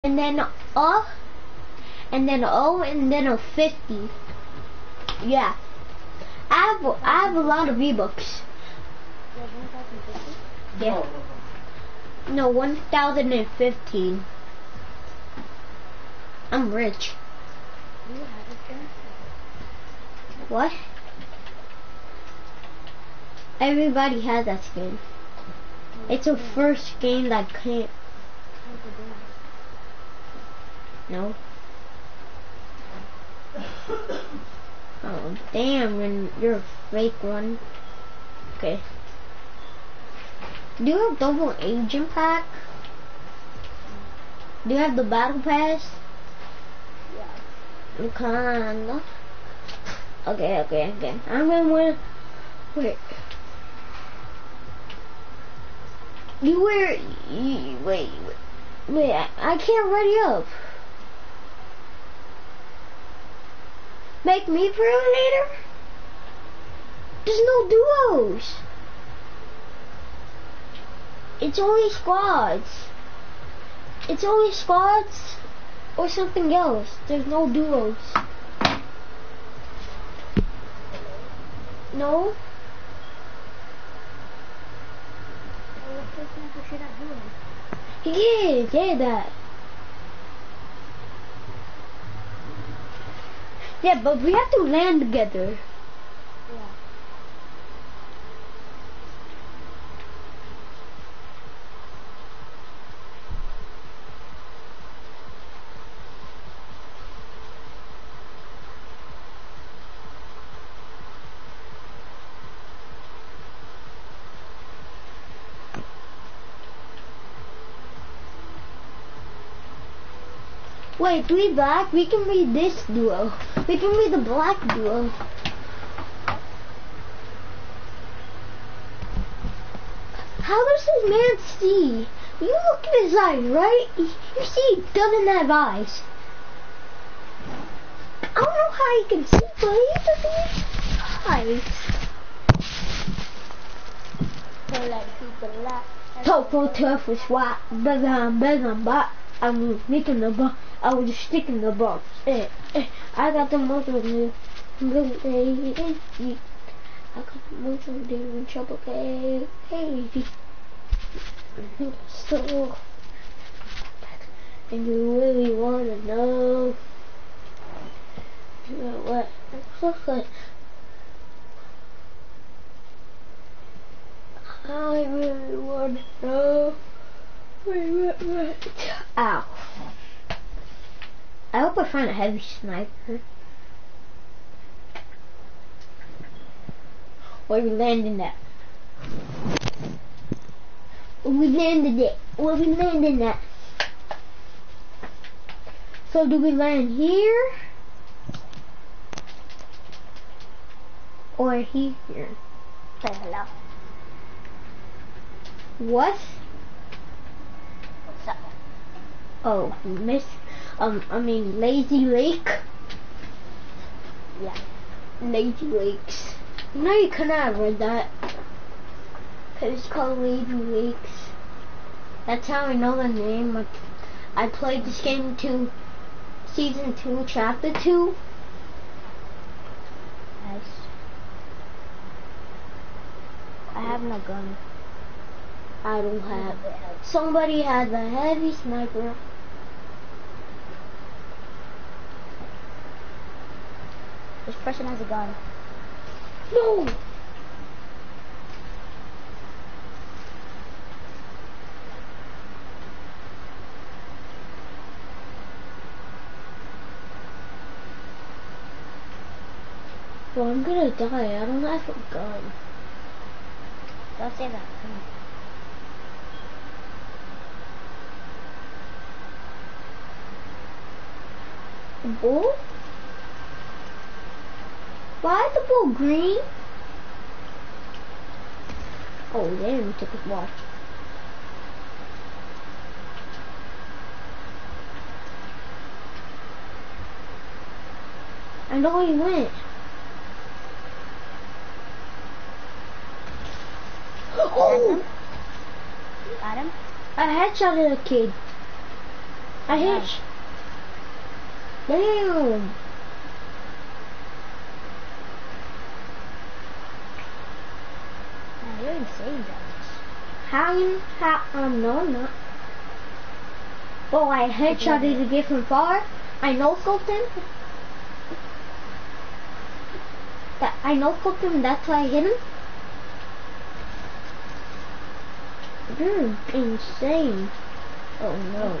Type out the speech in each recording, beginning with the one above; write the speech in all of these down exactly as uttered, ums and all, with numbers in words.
and then a, and then O, and then a fifty. Yeah. I have, I have a lot of V-Bucks. Yeah. No, one thousand fifteen. I'm rich. What? Everybody has that skin. It's a first game that can't. No. Oh, damn, when you're a fake one. Okay. Do you have double agent pack? Do you have the battle pass? Yeah. Kinda. Okay, okay, okay. I'm gonna win. Wait. You wear. You, wait, wait. Wait, I, I can't ready up. Make me pro later? There's no duos. It's only squads. It's only squads or something else. There's no duos. No? Yeah, yeah, that. Yeah, but we have to land together. Yeah. Wait, three black? We can read this duo. We can read the black duo. How does this man see? You look at his eyes, right? You see he doesn't have eyes. I don't know how he can see, but he doesn't have eyes. Topo tough is what? Bezam, bezam, but I'm making the box. I was just sticking the box. Eh, eh. I got the most of the little day. I got the most of the trouble. Hey, hey. So, and you really want to know, you know what? So good. I really want to know. Wait, wait, wait. Ow. I hope I find a heavy sniper. Where we landing at? Where we landed it? Where we landing at? So do we land here? Or here? Say hello. What? What's up? Oh, miss. Um, I mean, Lazy Lake. Yeah, Lazy Lakes. You know, you couldn't have read that. Cause it's called Lazy Lakes. That's how I know the name. Like, I played this game to season two, chapter two. Nice. I have no gun. I don't have. Somebody has a heavy sniper. This person has a gun. No! Well, I'm gonna die. I don't have a gun. Don't say that. A bull? Why is the bull green? Oh, damn, he took his watch. I know where he went. Oh! Got him? I headshotted a kid. I hit. Damn. Man, you're insane, Jarvis. How you? How? Um, no, I'm not. Oh, I headshotted the gift from far. I no scoped him. That I no scoped him. That's why I hit him. You're insane. Oh no.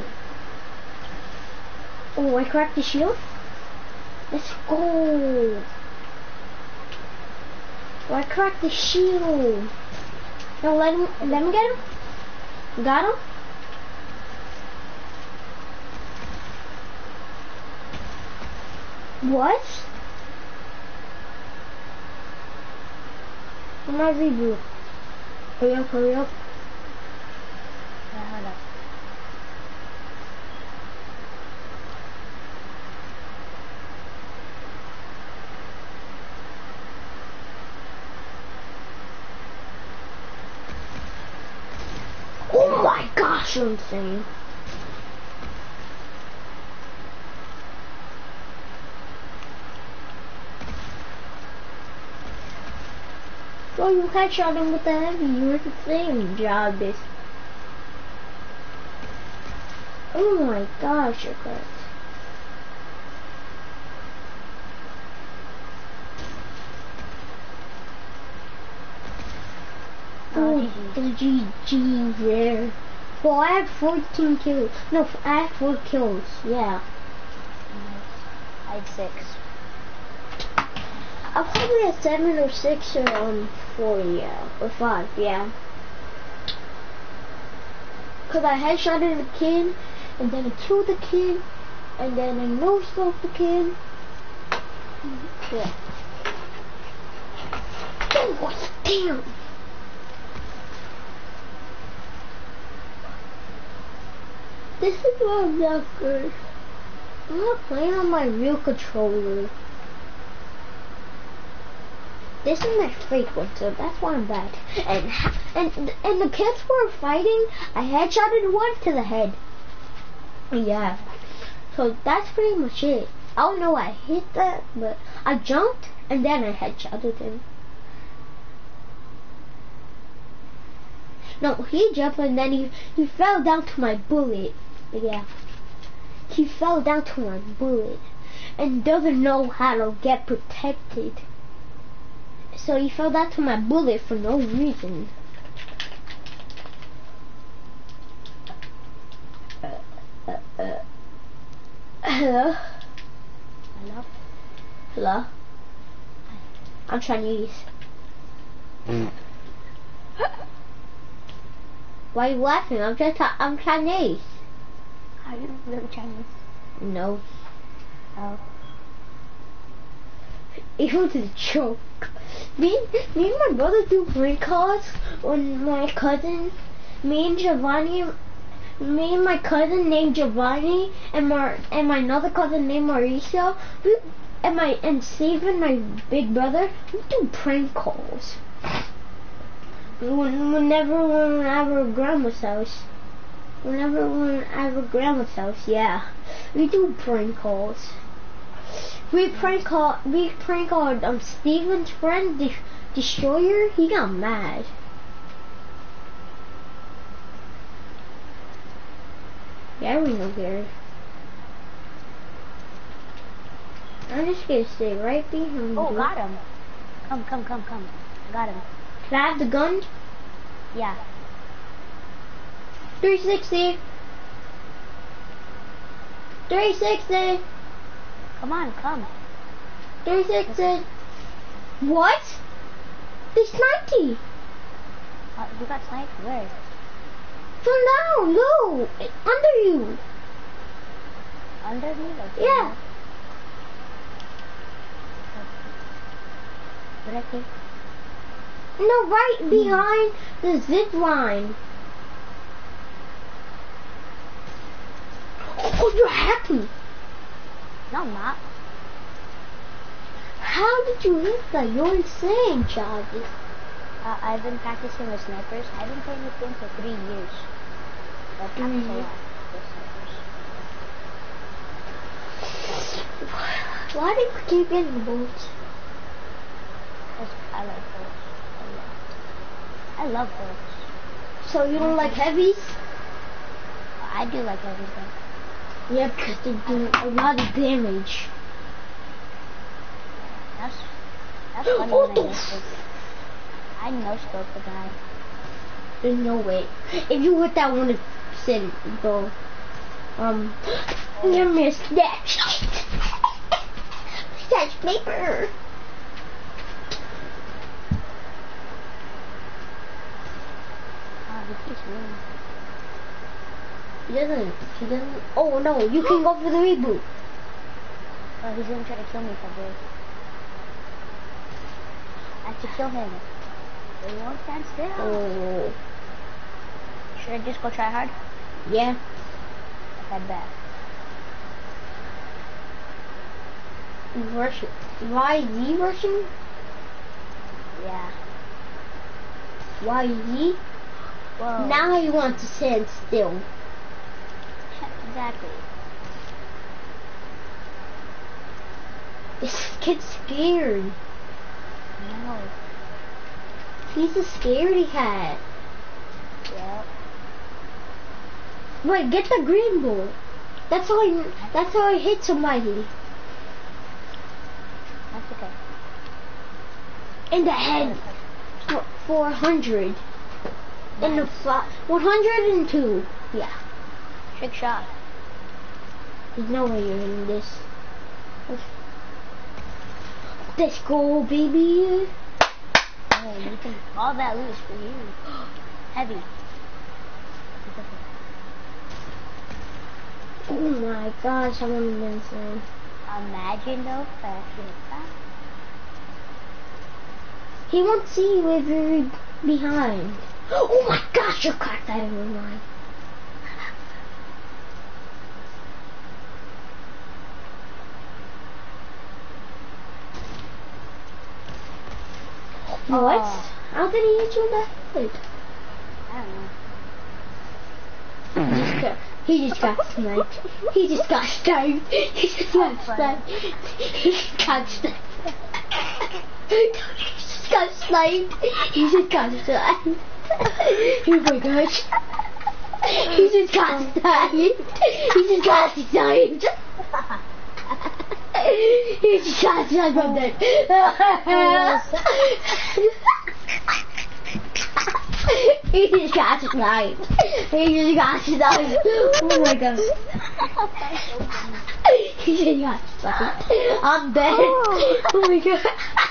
Oh, I cracked the shield. Let's go. Oh, I cracked the shield. Now let him. Let me get him. Got him. What? Where's my reboot? Hurry up, hurry up. Yeah, hold up. Oh my gosh, you're insane. Oh, you headshot him with the heavy. You were the same job this. Oh my gosh, you're correct. Oh, the G G there. Well, I had fourteen kills. No, I had four kills. Yeah. I had six. I'll probably have seven or six or um four, yeah, or five, yeah. Cause I headshotted the kid, and then I killed the kid, and then I no-scoped the kid. Yeah. Oh, damn! This is why I'm not good. I'm not playing on my real controller. This is my fake one, so that's why I'm bad. And and and the kids were fighting. I headshotted one to the head. Yeah. So that's pretty much it. I don't know I hit that, but I jumped and then I headshotted him. No, he jumped and then he he fell down to my bullet. Yeah. He fell down to my bullet and doesn't know how to get protected. So he fell down to my bullet for no reason. Uh, uh, uh. Hello? Hello? Hello? I'm Chinese. Why are you laughing? I'm just I'm Chinese. Are you really Chinese? No. Oh. It was a joke. Me, me and my brother do prank calls when my cousin, me and Giovanni, me and my cousin named Giovanni, and my and my another cousin named Mauricio, we, and my and Steven, my big brother, we do prank calls. When, whenever we're at our grandma's house, whenever we're at our grandma's house, yeah, we do prank calls. We prank call, we prank called um Steven's friend, the Destroyer. He got mad. Yeah, we know Gary. I'm just gonna stay right behind Oh, you. got him. Come, come, come, come. Got him. Can I have the gun? Yeah. three sixty. three sixty. Come on, come. three sixty. What? They sniped you. Uh, you got sniped? Where? From down, no, under you. Under me? Okay. Yeah. What I think? No, right behind the zip line. Oh, you're happy. No, I'm not. How did you hit that? You're insane, Jarvis. Uh, I've been practicing with snipers. I've been playing with them for three years. So I practice a lot with snipers. Why do you keep getting the bolts? Because I like bolts a lot. I love bolts. So you don't like heavies? I do like everything. Yeah, because they do a lot of damage. That's that's funny What when the I no scope. I no scope the guy. There's no way. If you hit that one percent, bro. Um, you missed that. That's paper. Oh, he keeps moving. He doesn't. He doesn't. Oh no! You can go for the reboot. Oh, he's gonna try to kill me probably. I have to kill him. He won't stand still. Oh. Should I just go try hard? Yeah. Okay, bet. Russian. Why is he Russian? Yeah. Why is he? Whoa. Now he wants to stand still. Exactly. This kid's scared. No. He's a scaredy cat. Yep. Wait, get the green ball. That's how I. That's how I hit somebody That's okay. in the head for four hundred. In the fly, one hundred and two. Yeah. Trick shot. There's no way you're in this. Let's go, baby. Oh, you can all that loose for you. Heavy. Oh my gosh, I'm on the inside. Imagine though if I actually hit that. He won't see you if you're behind. Oh my gosh, you caught that in your line. What? Oh. How did he hit you in the head? I don't know. He just got, he just got sniped. He just got sniped. He just got sniped. He just got sniped. He just got sniped. He just got sniped. Oh my gosh. He just got sniped. He just got sniped. He just got sniped from there. He just got sniped. He just got sniped. Oh my god. He just got sniped. I'm dead. Oh my god.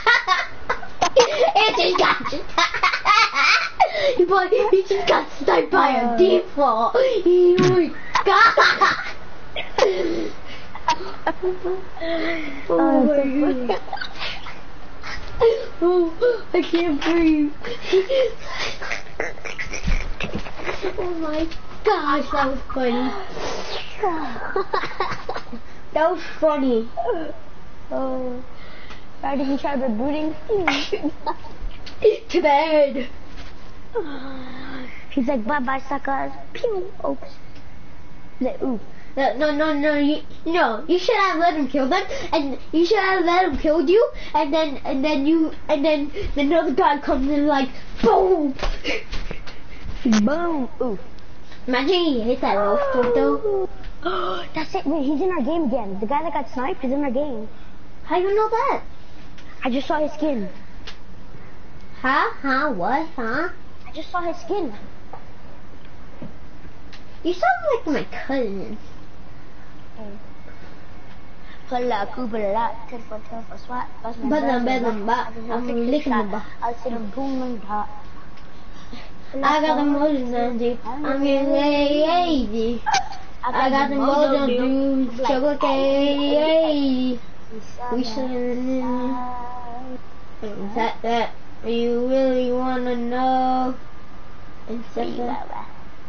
He just got sniped. But he just got sniped by a default. Oh my god. Oh my god. Oh, I can't breathe. Oh my gosh, that was funny. That was funny. Oh. Why did he try rebooting? To bed. He's like, bye bye, suckers. Pew. Oops. He's like, ooh. No, no, no, no, you, no. You should have let him kill them, and you should have let him kill you, and then, and then you, and then another guy comes in like, boom, Boom. Ooh. Imagine he hit that roof though. That's it. Wait, he's in our game again. The guy that got sniped is in our game. How you know that? I just saw his skin. Huh? Huh? What? Huh? I just saw his skin. You sound like my cousin. Hola, Kubala, ten for ten for SWAT. Bedlam, bedlam, ba. I'm licking the ba. I'll sit and boom and hot. I got the motion on you. I'm getting lazy. I got the motion dudes. Trouble K. We should. That that you really wanna know. Except that.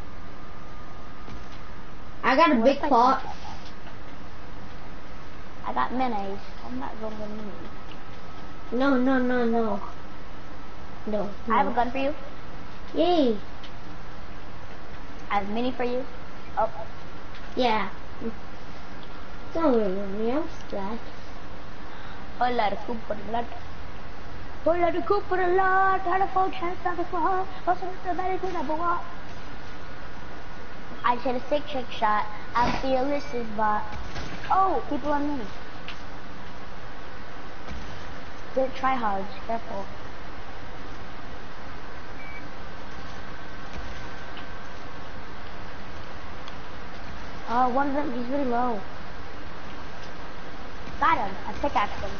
I got a big pot. I got minis. I'm not going to need. No, no, no, no. No. I have a gun for you. Yay. I have a mini for you. Oh. Yeah. Don't worry about me, I'm stacked. Whole lot of coop for the blood. Whole lot of coop for the Lord. Telephone chance on the floor. Also, the medical number one. I hit a sick trick shot. I'm fearless as bot. Oh, people on me. Good try hards. Careful. Oh, one of them, he's really low. Got him. I pickaxed him.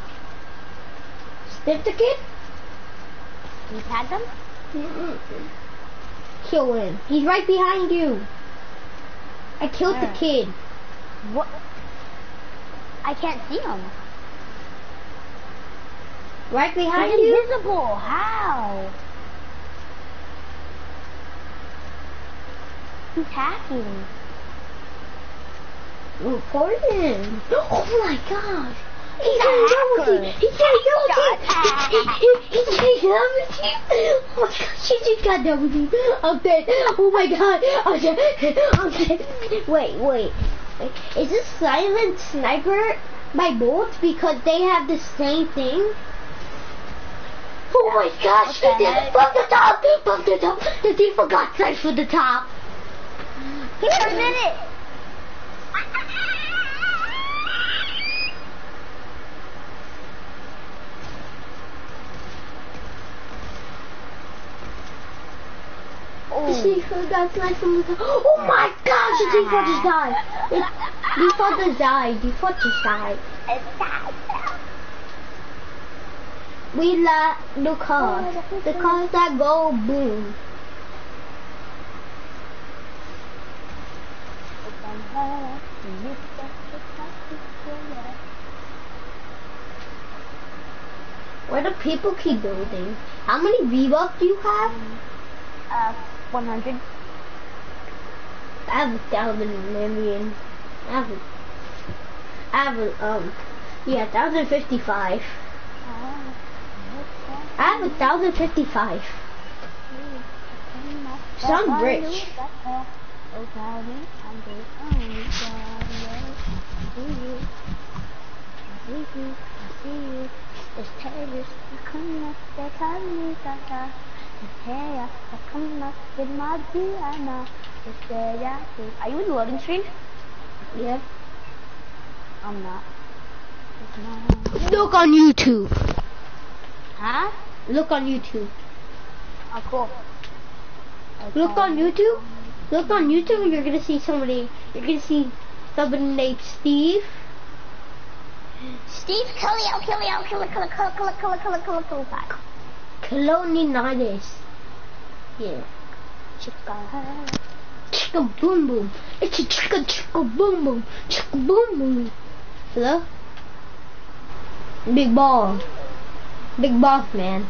Stiff the kid? You tagged him? Mm-mm. Kill him. He's right behind you. I killed Where? the kid. What? I can't see him. Right behind He's you? invisible. How? He's hacking. Report him. Oh my gosh. He He's can't a go with you. hacker. He can't go with Shut you. up. He, he, he can't go with you. Oh my gosh, she just got done with you. I'm dead. Oh my god. I'm dead. I'm dead. Wait, wait. wait. Is this Silent Sniper by Bolt because they have the same thing? Oh my gosh. What the heck? From the top. From the top. The thief forgot sight for the top. He's a minute. The thief got sniped from the top. Oh my gosh, the thief just died. The default just died. Default just died. We like the cars. The cars that go boom. Where do people keep building? How many V-Bucks do you have? Uh, one hundred. I have a thousand million. I have a, I have a, um, yeah, one thousand fifty-five. I have a thousand fifty-five. So I'm rich. Are you in the loading screen? Yeah. I'm not. Look on YouTube. Huh? Look on YouTube. Oh, cool. Look on YouTube. Look on YouTube and you're gonna see somebody. You're gonna see somebody named Steve. Steve, kill me out, kill me out, kill it, kill it, kill it, kill it, kill it, kill it, kill it, kill it, kill it. Colonialitis. Yeah. Chica. Chicka boom boom. It's a chicka chicka boom boom. Chicka boom boom. Hello? Big ball. Big boss man.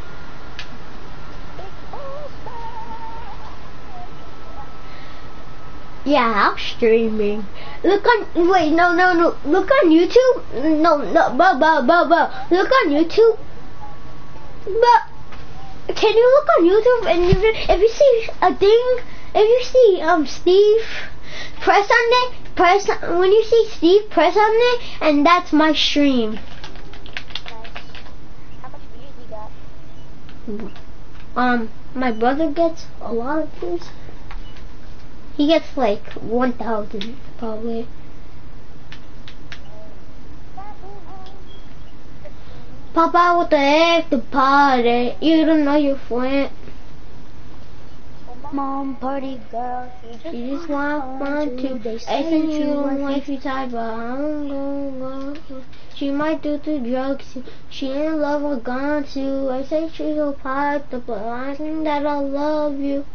Yeah, I'm streaming. Look on, wait, no, no, no. Look on YouTube. No, no, bro, bro, bro, bro. Look on YouTube. But can you look on YouTube and you, if you see a thing, if you see um Steve, press on it. Press when you see Steve, press on it, and that's my stream. How much views you got? Um, my brother gets a lot of views. He gets like one thousand probably. Papa with the heck the party. You don't know your friend. Mom, party girl, You just want fun too. I sent you a wifey type, but I'm gonna go. She might do the drugs. She in love with gun too. I say she's a part, but I think that I love you.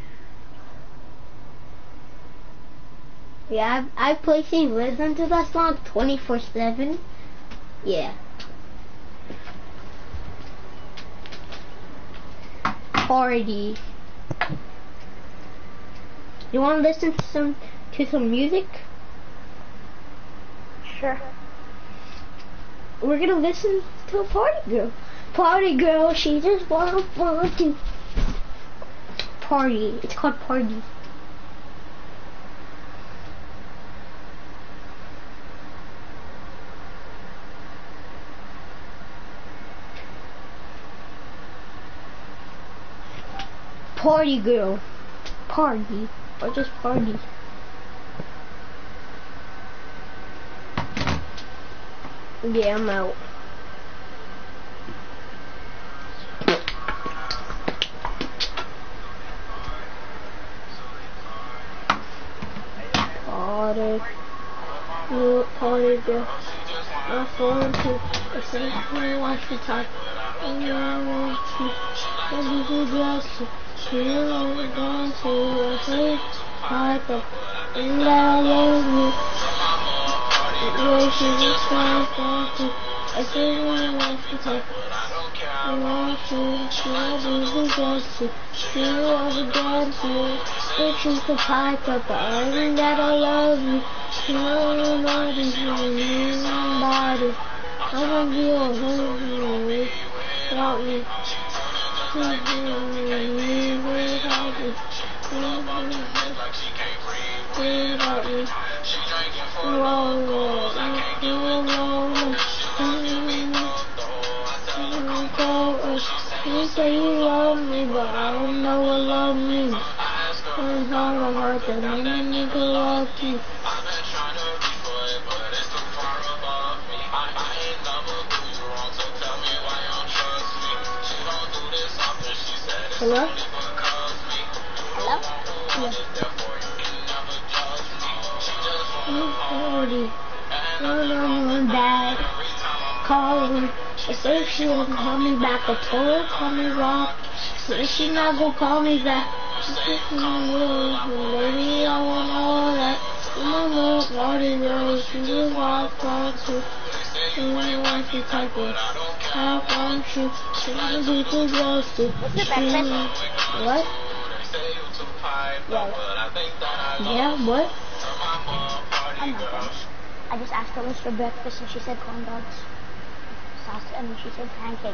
Yeah, I, I play she listen to that song twenty-four seven. Yeah. Party. You want to listen to some to some music? Sure. We're gonna listen to a party girl. Party girl, she just wanna want to party. It's called Party. party girl. Party. Or just party. Yeah, I'm out. Party. You party girl. My phone too. I say I watch the time. And I want to. Let me do drugs. You know we're going to. I say hard up. And I love you. She just wants to. I say I watch the time. I want to. She loves the drugs. She loves the dance. If she's the pipe up. And that I love you. You know nobody's really somebody. I want you to hold me without me. Without me. Without me. Whoa, whoa, you alone. You say you love me, but I don't know what love means. It's hard to hurt that any nigga love you. Hello? Hello? Yes. No, no, no, Dad. Calling. I say she won't call me back. I told her call me back. Say she not gonna call me back. Baby, I want all that. My little party girl, she just walked on to. She wants to type it. How come she? She wants to be too close to. What? Yes. Yeah, what? I'm not done. I just asked her what's for breakfast and she said corn dogs. Sauce, and she said pancakes.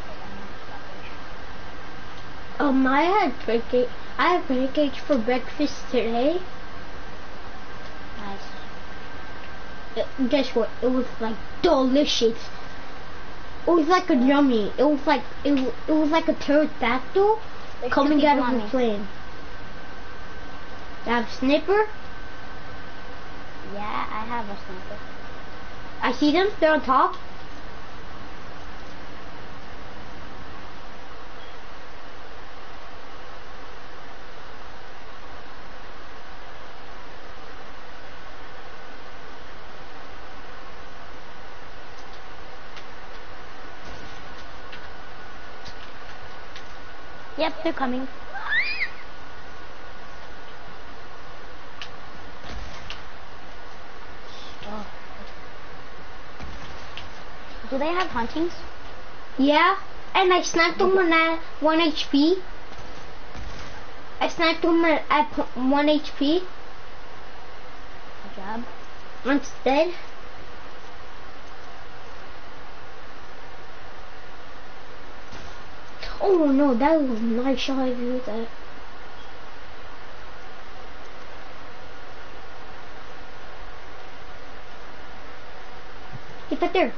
Um, I had pancake. I had pancakes for breakfast today. Nice. Uh, guess what? It was like delicious. It was like a yummy. It was like it. w- It was like a pterodactyl There's coming two out people of on the me. plane. That snipper. Yeah, I have a sniper. I see them. They're on top. Yep, they're coming. Oh. Do they have huntings? Yeah, and I sniped them when I one H P. I sniped them at, at p- one H P. Good job. Once dead. Oh no, that was a nice shot of you with that. Get back there.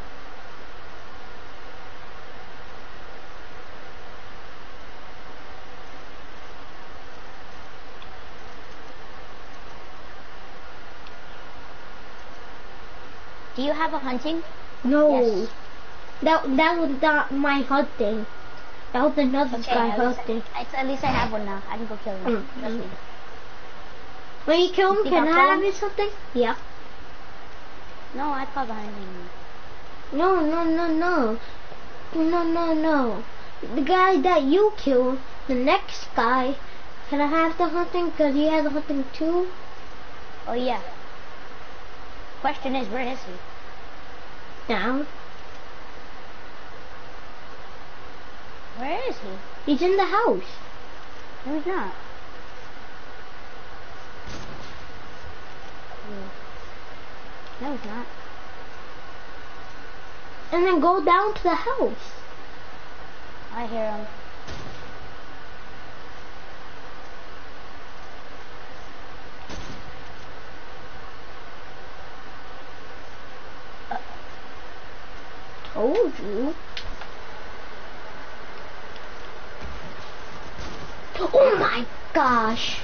Do you have a hunting? No. Yes. That that was not my hunting. That was another Okay, guy at least, hunting. I, at least I have one now. I can go kill him. Mm, Trust mm. me. When you kill him, You can think I I'll have kill his something? Yeah. No, I call behind him. No, no, no, no. No, no, no. The guy that you killed, the next guy, can I have the hunting? Because he has a hunting too. Oh yeah. Question is, where is he? Down. Where is he? He's in the house. No, he's not. No, he's not. And then go down to the house. I hear him. Told you. Oh my gosh.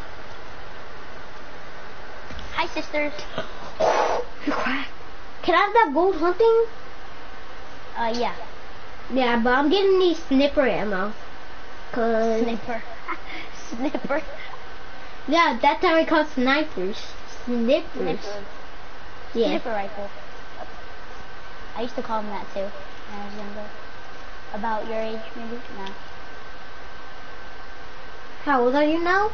Hi, sisters. You cracked. Can I have that gold hunting? Uh, yeah. Yeah, but I'm getting these snipper ammo. Cause Snipper. Snipper. yeah, that's how we call snipers. Snippers. Snipper. Yeah. Snipper rifle. I used to call them that too when I was younger. About your age, maybe? No. How old are you now?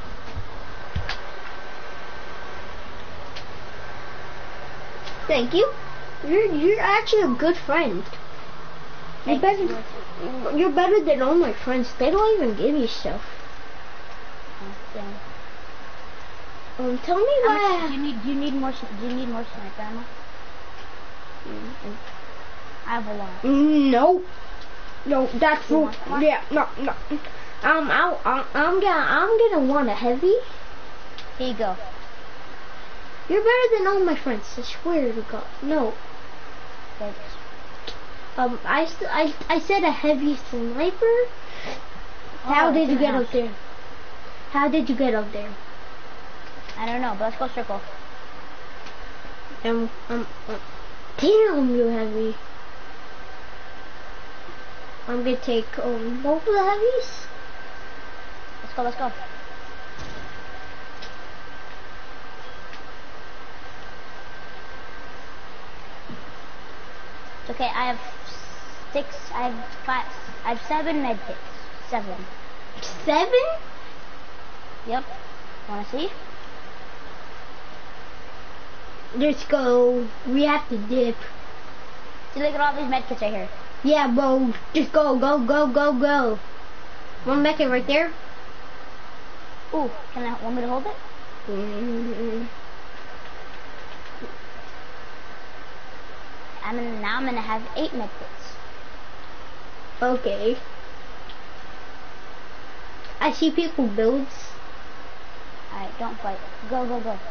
Thank you. You're you're actually a good friend. You're Thanks. better. You're better than all my friends. They don't even give you stuff. Yeah. Um, tell me How much, why. do you need? Do you need more? s- Do you need more sniper ammo? I have a lot. No, no, that's You for want one? yeah, no, no. Um, I, I, I'm gonna, I'm gonna want a heavy. Here you go. You're better than all my friends. I swear to God. No. Thanks. Um, I, s- I, I said a heavy sniper. How Oh, did it's you in the get up house. there? How did you get up there? I don't know, but let's go circle. Um, um, um damn, you heavy. I'm gonna take um both of the heavies. Let's go. Let's go. It's okay. I have six. I have five. I have seven med kits. Seven. Seven? Yep. Wanna see? Let's go. We have to dip. See, look at all these med kits right here. Yeah, bro. Just go, go, go, go, go. One back it right there. Ooh, can I? Want me to hold it? Mm-hmm. I'm in, now I'm gonna have eight med kits. Okay. I see people builds. Alright, don't fight. Go, go, go.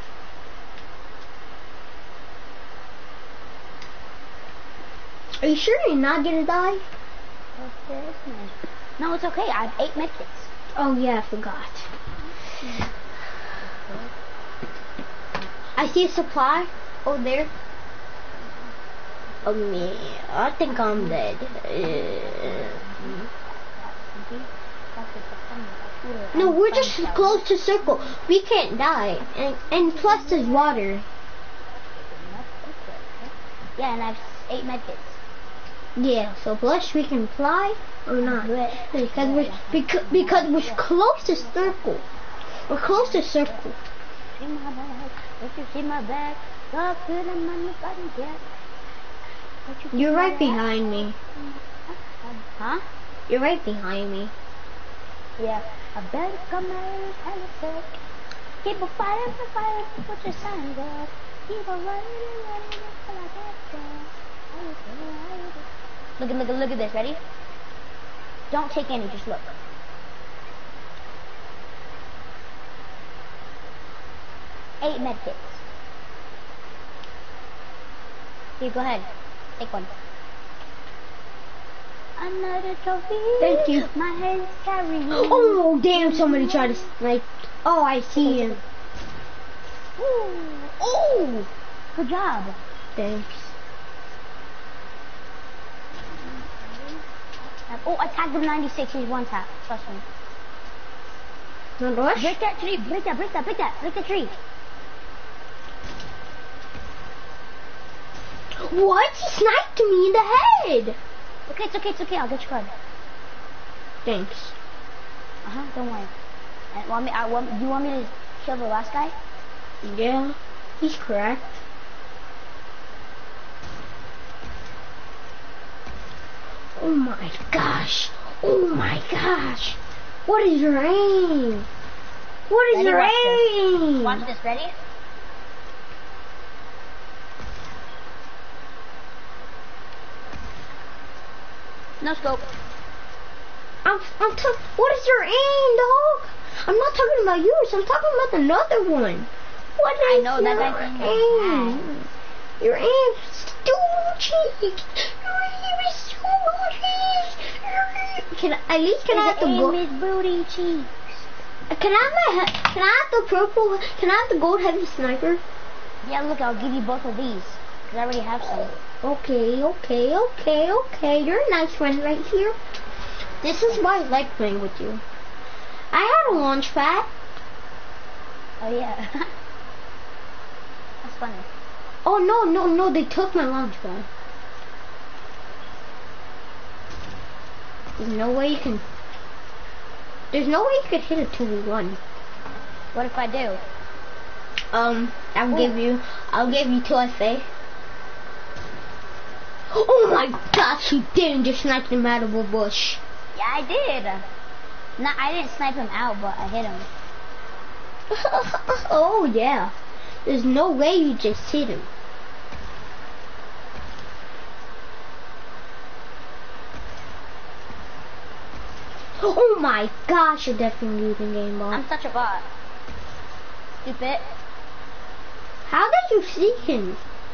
Are you sure you're not gonna die? No, it's okay. I have eight med kits. Oh yeah, I forgot. I see a supply over there. Oh man, I think I'm dead. Uh, no, we're just close to circle. We can't die, and and plus there's water. Yeah, and I have eight med kits. Yeah, so plus we can fly or not because we're because because we're close to circle. We're close to circle. See my back, don't you see my back? God, good and money I can get. Don't you see You're my right back? behind me. Huh? You're right behind me. Yeah. I better come out and sick. Keep a fire, the fire, put your signs up. Keep on running and running until I get there. Look at, look at, look at this. Ready? Don't take any, just look. Eight med kits. Here, go ahead. Take one. Another trophy. Thank you. My head's carrying. Oh damn! Somebody tried to like. Oh, I see him. Ooh. Ooh. Good job. Thanks. Oh, I tagged him ninety-six. He's one tap. Trust me. No rush. Break that tree. Break that. Break that. Break that. Break the tree. What? He sniped me in the head. Okay, it's okay. It's okay. I'll get your card. Thanks. Uh huh. Don't worry. And want me? I want. Do you want me to kill the last guy? Yeah, he's cracked. Oh my gosh. Oh my gosh. What is your aim? What is Ready? your Watch this. aim? Watch this. Ready? No scope. I'm, I'm talking. What is your aim, dog? I'm not talking about yours. I'm talking about another one. What is I know, that your guy's aim? Your aim is stupid. Your aim is stupid. Your aim can I, at least can I have the Aim gold? his booty cheeks. Can I have my he- can I have the purple? Can I have the gold heavy sniper? Yeah, look, I'll give you both of these. Cause I already have some. Okay, okay, okay, okay. You're a nice friend right here. This is why I like playing with you. I had a launch pad. Oh yeah. That's funny. Oh no, no, no! They took my launch pad. There's no way you can. There's no way you could hit a two v one. What if I do? Um, I'll Ooh. give you. I'll give you two F A. Oh my gosh! You didn't just snipe him out of a bush. Yeah, I did. No, I didn't snipe him out, but I hit him. Oh yeah. There's no way you just hit him. Oh my gosh, you're definitely losing game ball. I'm such a bot. Stupid. How did you see him?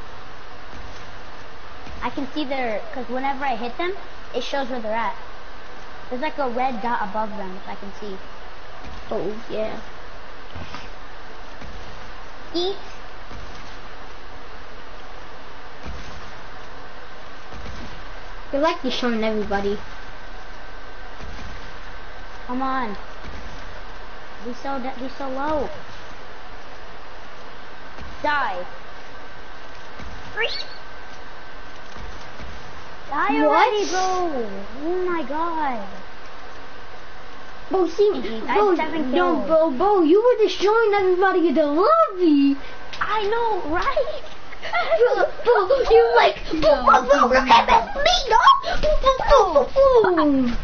I can see their, cause whenever I hit them, it shows where they're at. There's like a red dot above them, which I can see. Oh yeah. Eat. You're likely showing everybody. Come on. Be so, be so low. Die. Freeze. Die already, bro. Oh my god. Bro, see, I bro, have seven no, kills. bro, bro, you were just showing everybody the lobby. I know, right? Bro, bro, you like, bro, bro, bro, look at that, me, no? Bro, bro, bro, bro.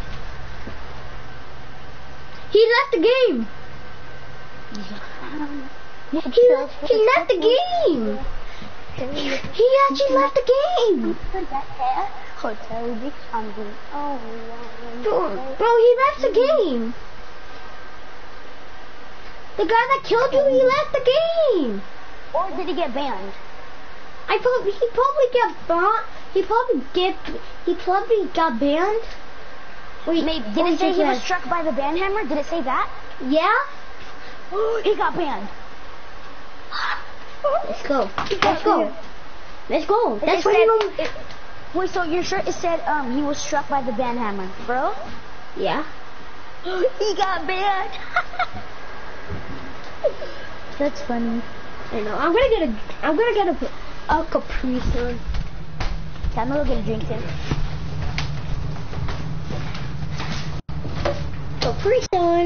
He left the game. He, he left the game. He actually left the game. Hotel Big Hungry. Oh, Bro, bro, he left the game. The guy that killed you, he left the game. Or did he get banned? I probably he probably got banned. He probably get he probably got banned. Wait, Maybe, did what it say is he was that? struck by the ban hammer? Did it say that? Yeah. He got banned. Let's go. He Let's got go. banned. Let's go. It That's said, what you know. it, wait, so your shirt it said um he was struck by the ban hammer, bro? Yeah. He got banned. That's funny. I know. I'm gonna get a. I'm gonna get a a Capri Sun. Time to go get a drink, Tim. Capri Sun.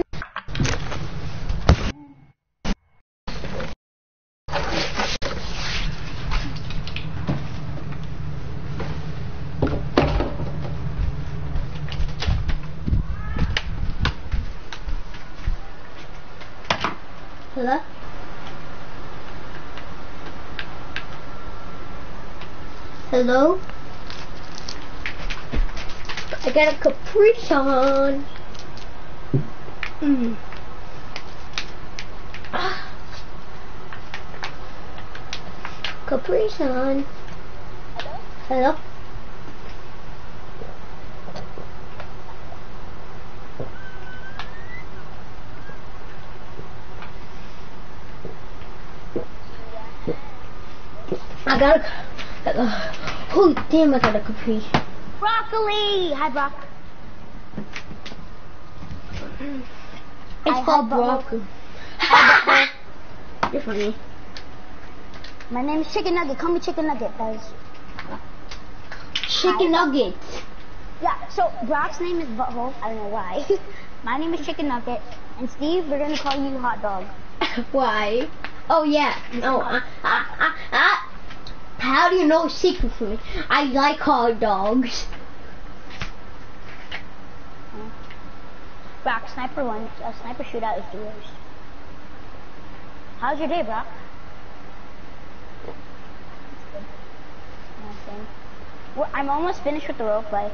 Hello? Hello? I got a Capri Sun. Mm. Ah. Capri Sun. Hello? I got a, uh, holy damn, I got a Capri. Broccoli! Hi, Brock. It's I called had broccoli. You're funny. My name is Chicken Nugget. Call me Chicken Nugget, guys. Chicken Hi. nuggets. Yeah, so Brock's name is Butthole. I don't know why. My name is Chicken Nugget. And Steve, we're going to call you Hot Dog. Why? Oh yeah. No. Uh, uh, uh, uh, how do you know it's secret for me? I like hot dogs. Brock, Sniper one, uh, Sniper Shootout is the worst. How's your day, Brock? Nothing. Well, I'm almost finished with the roleplay.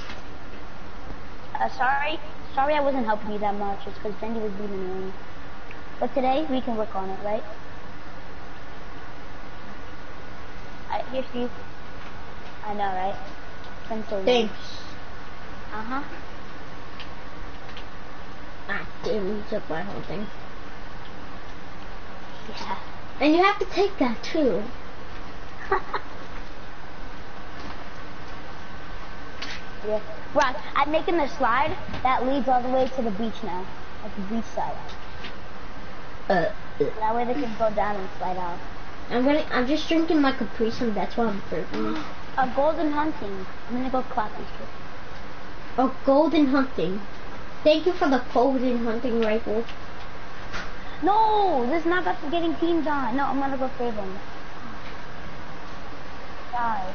Uh, sorry, sorry I wasn't helping you that much. It's because Bendy was being annoying. But today we can work on it, right? Uh, here, Steve. I know, right? Been so long. Thanks. Uh huh. Ah, damn, you took my whole thing. Yeah. And you have to take that too. Yeah. Brock, I'm making the slide that leads all the way to the beach now. Like the beach side. Uh, That way they can go down and slide out. I'm gonna. I'm just drinking my Capri Sun. That's why I'm burping. A golden hunting. I'm gonna go clap these kids. Oh, golden hunting. Thank you for the golden hunting rifle. No, this is not about getting teams on. No, I'm gonna go save them. Die.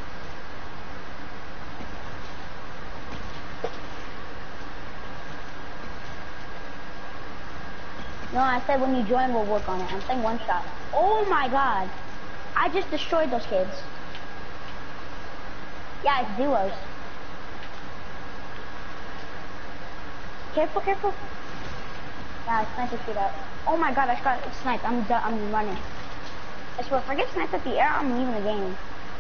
No, I said when you join, we'll work on it. I'm saying one shot. Oh my god. I just destroyed those kids. Yeah, it's duos. Careful, careful. Yeah, I sniped the shootout. Oh my god, I just got sniped. I'm done. I'm running. I swear, if I get sniped at the air, I'm leaving the game.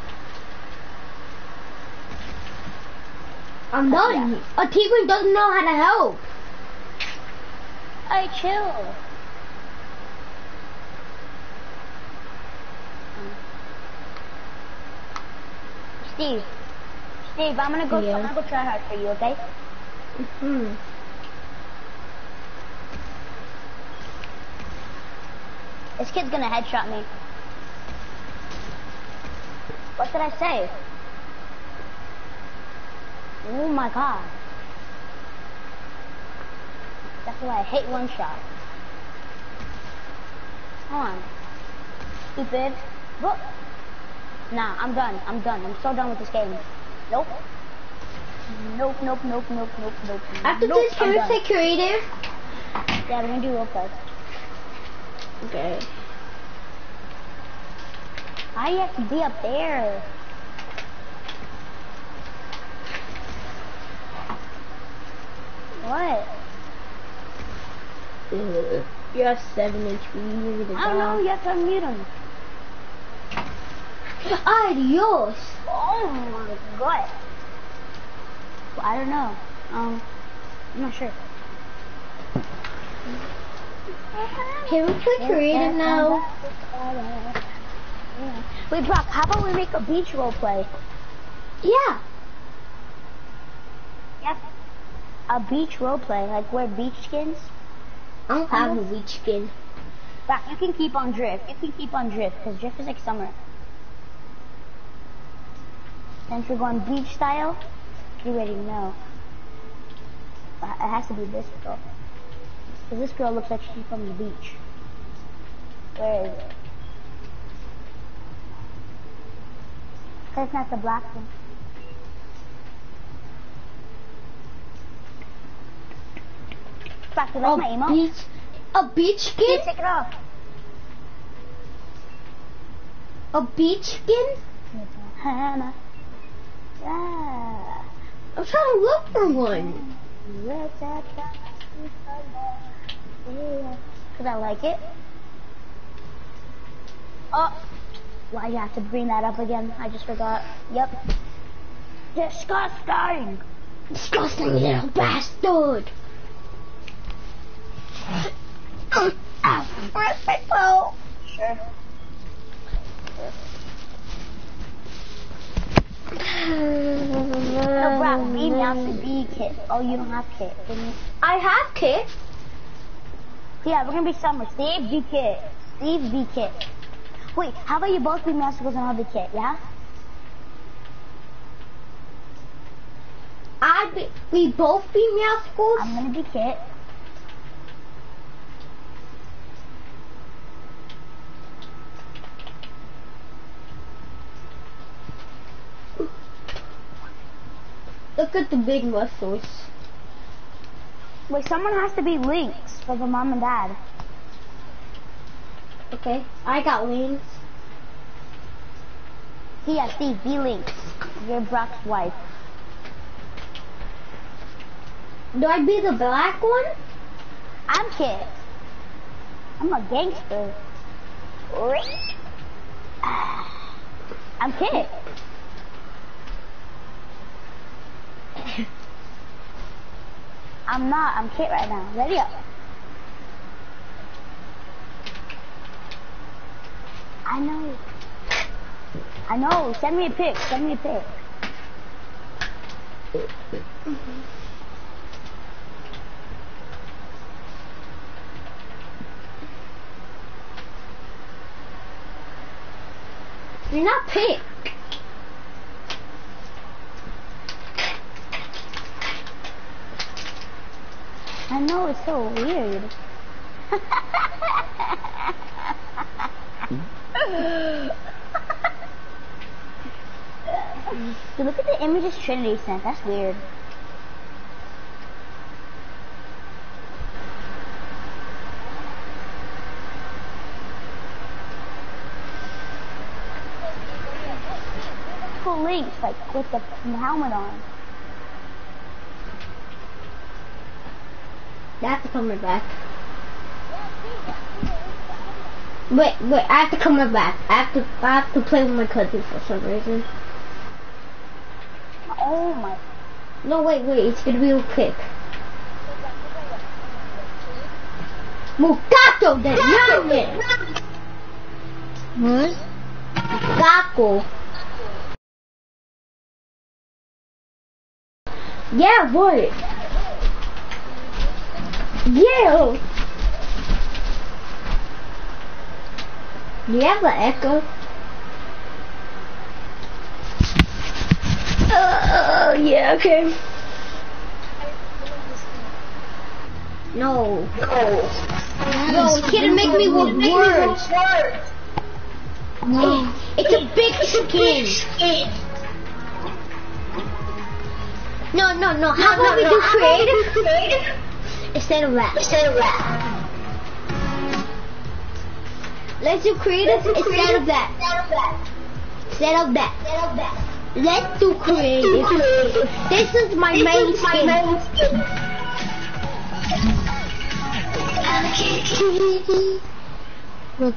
I'm done. Yeah. A teammate doesn't know how to help. Hey, chill. Steve. Steve, I'm gonna go. Yeah. I'm gonna go try hard for you, okay? Hmm. This kid's gonna headshot me. What did I say? Oh my god. That's why I hate one shot. Hold on. Stupid. Look. Nah, I'm done. I'm done. I'm so done with this game. Nope. Nope, nope, nope, nope, nope, nope. After nope, this, can we play creative? Yeah, we're gonna do real quick. Okay. Why do you have to be up there? What? Uh, you have seven H P. I don't know, you have to unmute him. Adios. Oh my god. Well, I don't know. Um, I'm not sure. Can we play creative now? Wait, Brock, how about we make a beach roleplay? Yeah. Yep. A beach roleplay, like wear beach skins. I don't have a beach skin. Brock, you can keep on drift. You can keep on drift, because drift is like summer. Since we're going beach style, you already know. But it has to be this girl. Because this girl looks like she's from the beach. Where is it? Because it's not the black one. Brock, you like my emo? Beach, a beach skin? Yeah, take it off. A beach skin? Hannah. Yeah. I'm trying to look for one. Cause I like it. Oh, why you have to bring that up again? I just forgot. Yep. Disgusting. Disgusting little bastard. Where's my phone? Sure. No, Brock, B mouse the B kit. Oh, you don't have kit. I have kit. Yeah, we're gonna be summer. Steve, B kit. Steve, B kit. Wait, how about you both be masticles and I'll be kit, yeah? I be, we both be meowscles. I'm gonna be kit. Look at the big muscles. Wait, someone has to be Lynx for the mom and dad. Okay, I got wings. Yeah, Steve, be Lynx. You're Brock's wife. Do I be the black one? I'm Kit. I'm a gangster. I'm Kit. I'm not. I'm Kit right now. Ready up. I know. I know. Send me a pic. Send me a pic. Mm-hmm. You're not pick. I know, it's so weird. Dude, look at the images Trinity sent. That's weird. Cool links, like with the helmet on. That's coming back. Wait, wait, I have to come back. I have to, I have to play with my cousin for some reason. Oh my. No, wait, wait, it's gonna be real quick. Mukato the youngest! What? Mukato. Yeah, what? Yeah! Do you have an echo? Uh, yeah, okay. No. No. No, it can't make me with words. No. It, it's a big skin. No, no, no. How about we do creative? Instead of rap. Instead of rap. Let's do creative instead of that. Instead of that. Let's do creative. This is my main skin. Look.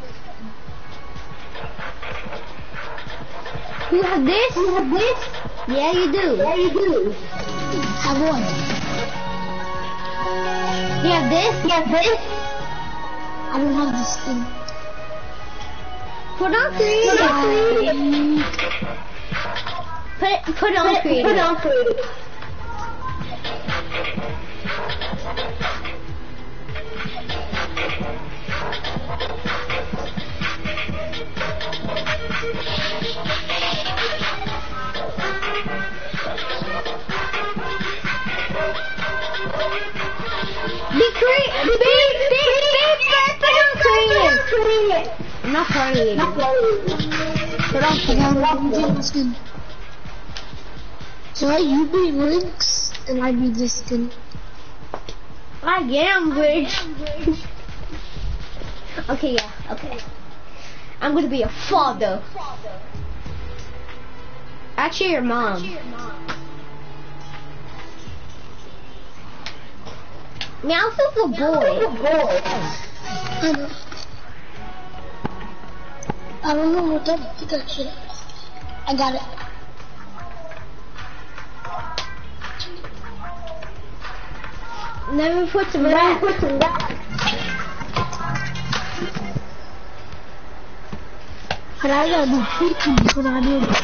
You have this? You have this? Yeah, you do. Yeah, you do. Have one. You have this? You have this? I don't have the skin. Put on creative. Put it, put it on put, creative. Put it on creative. Be creative. Be, be, be, put on creative. I'm not creative. Put on creative. Skin. So you be Lynx and I be this skin. I am rich. Okay, yeah, okay. I'm gonna be a father. Actually, your mom. Meowth is a boy. I know. I don't know what that Pikachu. I got it. Let me put some rap. Put some rap. But I gotta do freaking before I do it.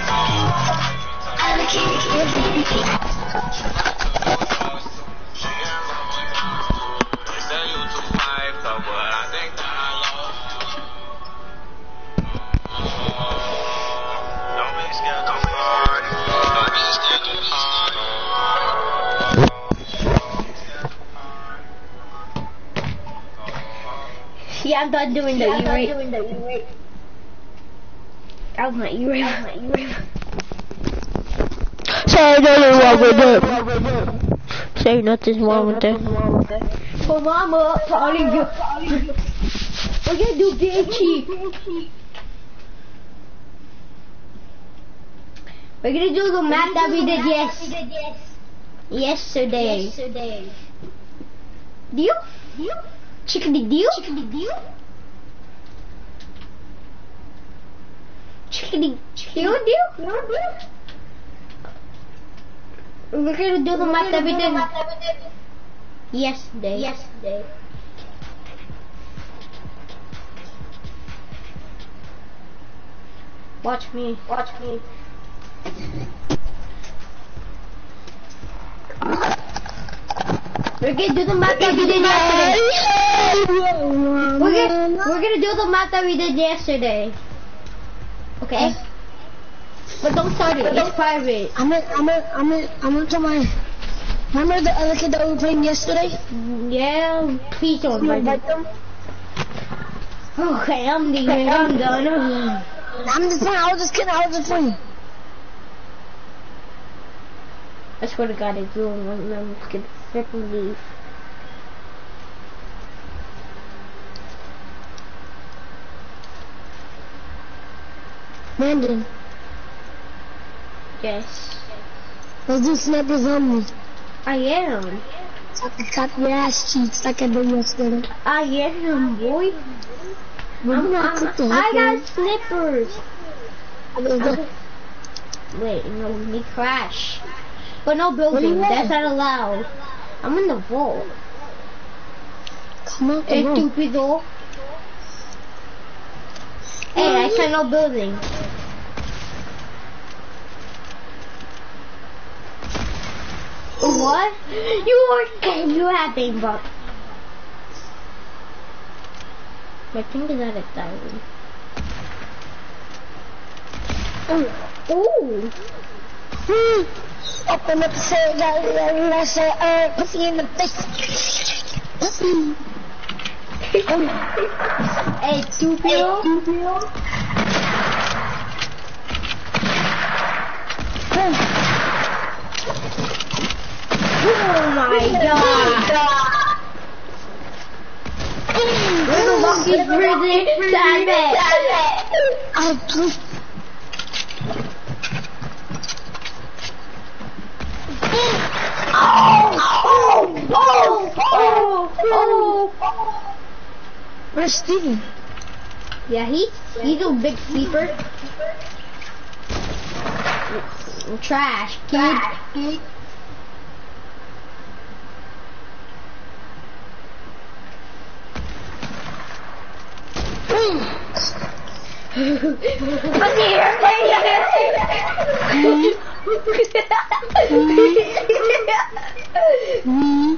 Yeah, I'm done doing the E-rate. That was my E-rate. Say nothing wrong with it. Say nothing's wrong with it. Oh, mama, probably you. We're gonna do big cheap. We're gonna do the map that we did yes. Yesterday. Yesterday. Deal? Deal? Chickadee deal? Chickadee deal? Chickadee deal deal? We're gonna do the map that we did. Yesterday. Yesterday. Watch me. Watch me. We're gonna do the math that we did yesterday. We're gonna, we're gonna do the math that we did yesterday. Okay? But don't start it. It's private. I'm in, I'm in, I'm in, I'm into my... Remember the other kid that we were playing yesterday? Yeah, please don't You invite invite them? Okay, I'm leaving. I'm done. I'm just playing, I was just kidding, I was just playing. I swear to God, it's doing one of them. Get freaking leave. Brandon, Yes. let's do snipers only. I am. So I can cop your ass cheeks like I did yesterday. I am, boy. We're I'm, gonna I'm, cook the I heck got slippers. out of it. Wait, no, we crash. But no building. you That's at? not allowed. I'm in the vault. Come on, Hey, come on. stupido. Hey, I said no building. What? You were you have aimbot. My finger's out of diary. Oh. Hmm. Open up, say that, and I say, uh, pussy in the face. Hey, stupido. Oh my god. We're the luckiest person to have it. Oh, please. Oh, oh, oh, oh, oh. Where's Steven? Yeah, he's, he's a big sleeper. Trash, dude. Hmm.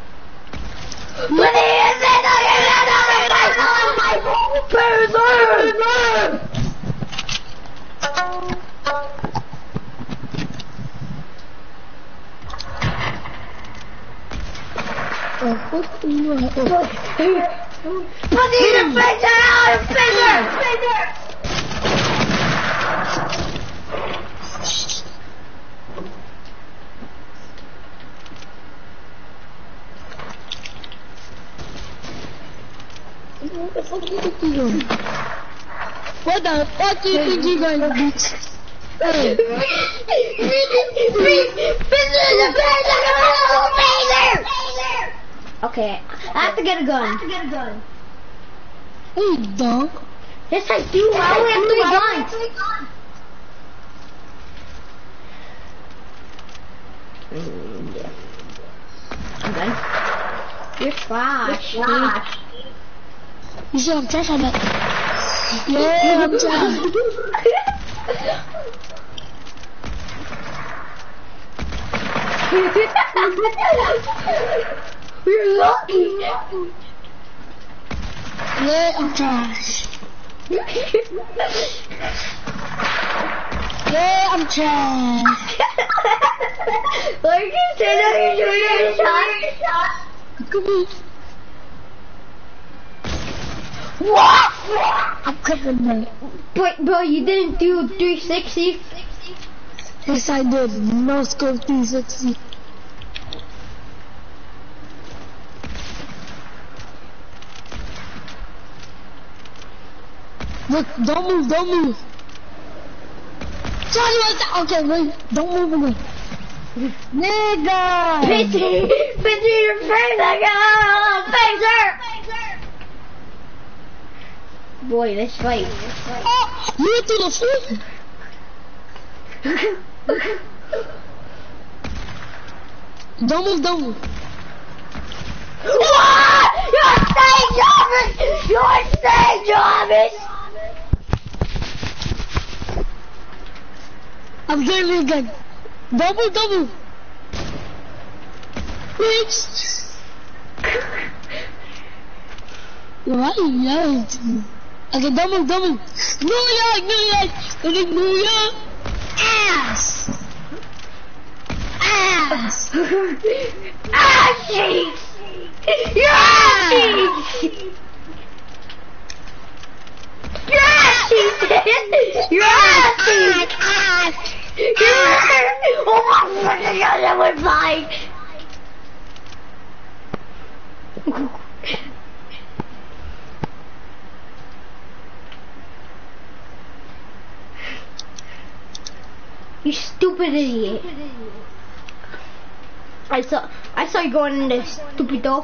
Oh, what do you want? Put it in the finger! Out finger! Finger! What the fuck you think you doing? What the fuck do you think you gonna do? Hey. Okay, I have to get a gun. I have to get a gun. Hey, dog. Yes, I do. I only have three guns. Mm, yeah. I'm done. You're trash. You're trash. You see I'm trash on that? Yeah, I'm trash. You're lucky. Yeah, I'm trash. Yeah, I'm trash. Like you said, that you're doing a shot. Come on. What? I'm cooking, man. But, bro, you didn't do three sixty? Yes, I did. No scope three sixty. Look, don't move, don't move. Johnny, right there. Okay, wait. Don't move away. Nigga! Picture, picture your face, I got a picture! Boy, let's fight. Oh, you went through the floor. Don't move, don't move. What? You're staying, Jarvis! You're staying, Jarvis! I'm getting it again. Double, double. Bitch. Why are you yelling to me? Okay, double, double. New York, New York. New York. Ass. Ass. Ass cheeks! Your ass cheeks! Your ass cheeks! Your ass cheeks! Your oh my god, that was fine! You stupid idiot. I saw I saw you going in there, stupid door.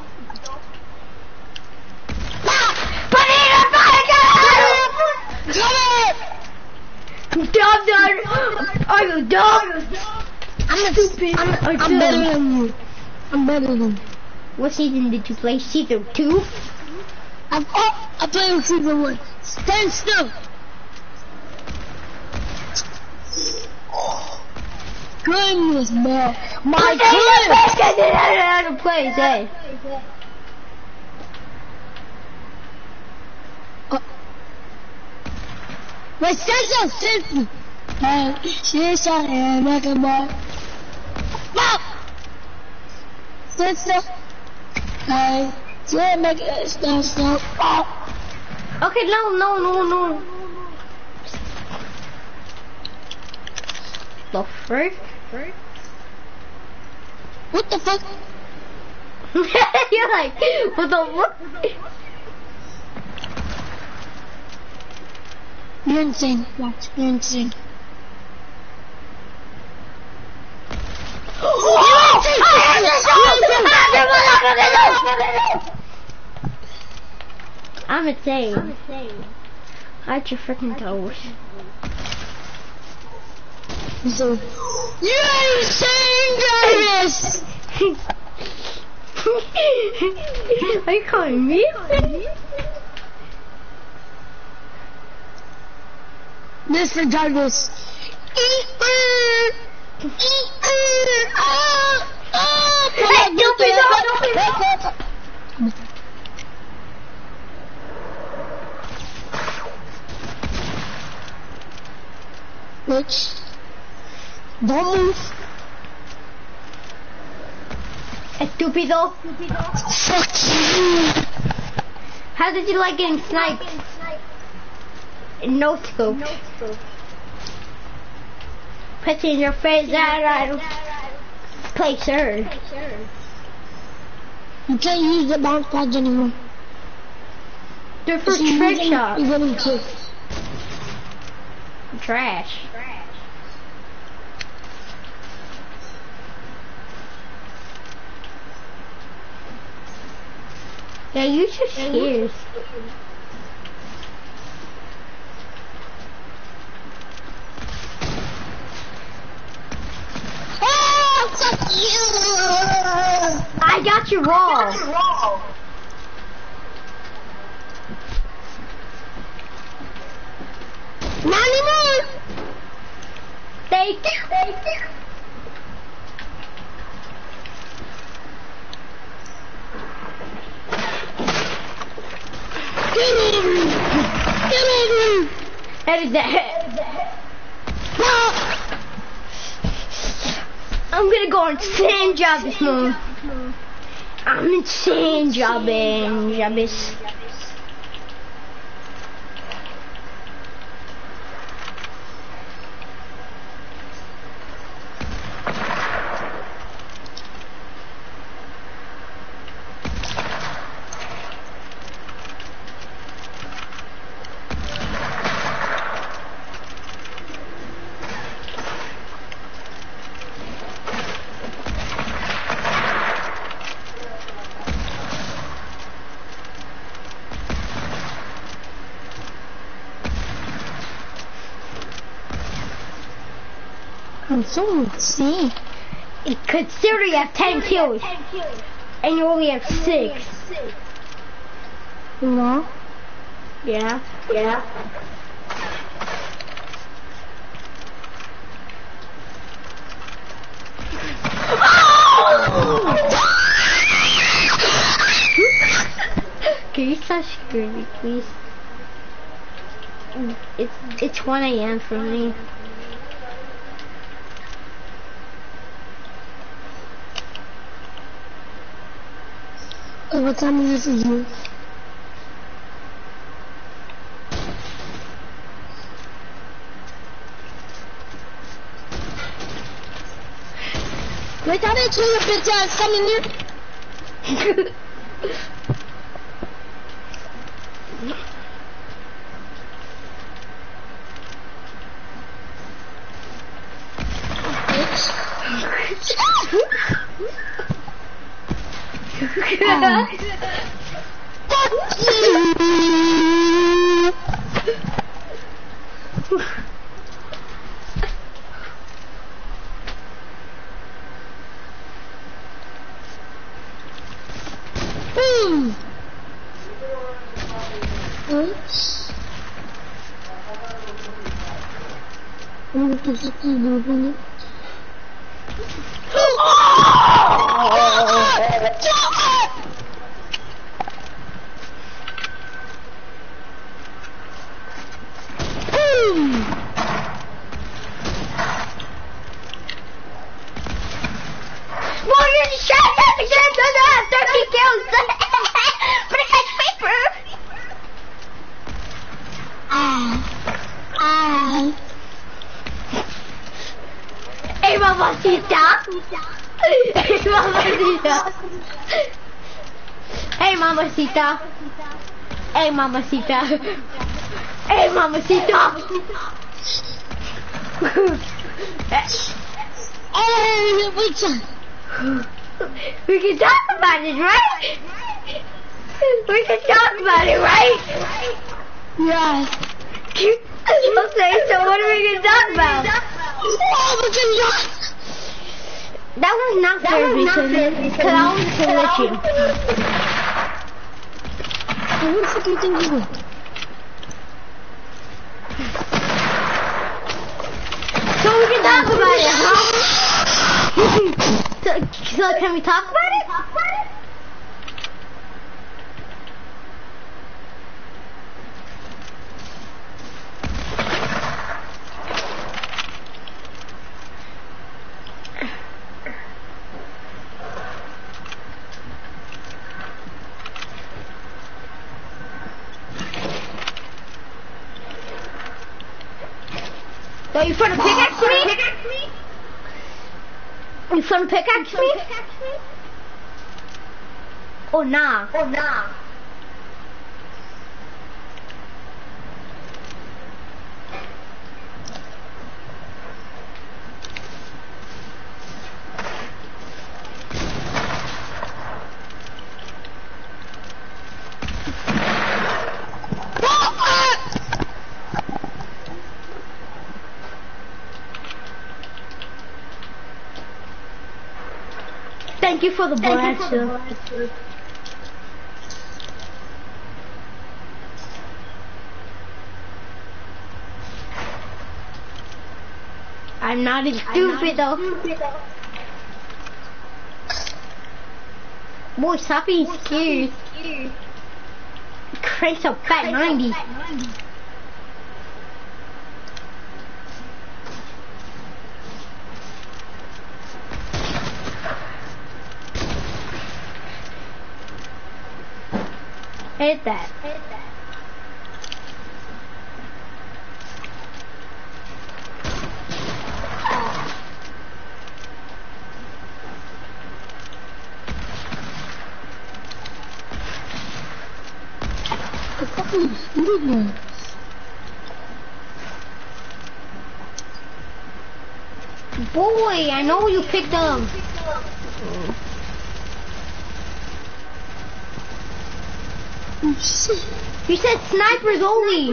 Put it in the fire! Dumb, dumb! Are you dumb? I'm stupid. I'm, I'm, I'm better than you. I'm better than you. What season did you play? Season two? I'm, oh, I played with season one. Stand still. Goodness, man. My goodness. I didn't know how to play, say. Uh, but Sensor, Sensor. Hey, she's on air, make a boy. Stop! Sensor. Hey, yeah, make it stop, stop. Oh. Okay, no, no, no, no. The frick? What the fuck? You're like, what the fuck? You're insane. Watch, you're insane. I'm insane. I'm insane. Hide your freaking toes. So, you're insane, Jarvis! Are you calling me? This for Jarvis. Hey, don't be so, Bitch. Don't move. Estúpido. Fuck you. How did you like getting sniped? No scope. Put in your face that I play third. You can't use the bounce pads anymore. They're for If you trick use them, shots. you're getting kicked. Trash. Yeah, you should scares. Oh, fuck you! I got you wrong. Not anymore! Thank you. Thank you. Get over here! Get over here! That is that. I'm gonna go on sand job this morning. I'm in sand jobbing, Jabis. I'm so insane. Consider you have ten kills. And you only have six. No. Yeah. Yeah. Can you stop screaming, please? It's it's one A M for me. Oh, what time is this for you? Wait, how did you bitch ass come in here? Boom! Oops. I'm going to put it in. Hey, mamacita. Hey, mamacita. Hey, mamacita. Hey, mamacita. Hey, mamacita. Hey, wait a We can talk about it, right? We can talk about it, right? Yeah. Okay, so what are we gonna talk about? That was not fair because I was glitching. What the fuck do you think you do? So we can talk about it, huh? so, so can we talk about it? So you trying to pickaxe me? You trying to pickaxe me? Oh nah. Oh nah. Thank you for the blaster. I'm not as stupid though. Boy, stop being scared. Crazy so fat ninety. Hit that. Hit that. Boy, I know you picked up. Oh, shit. You said snipers only.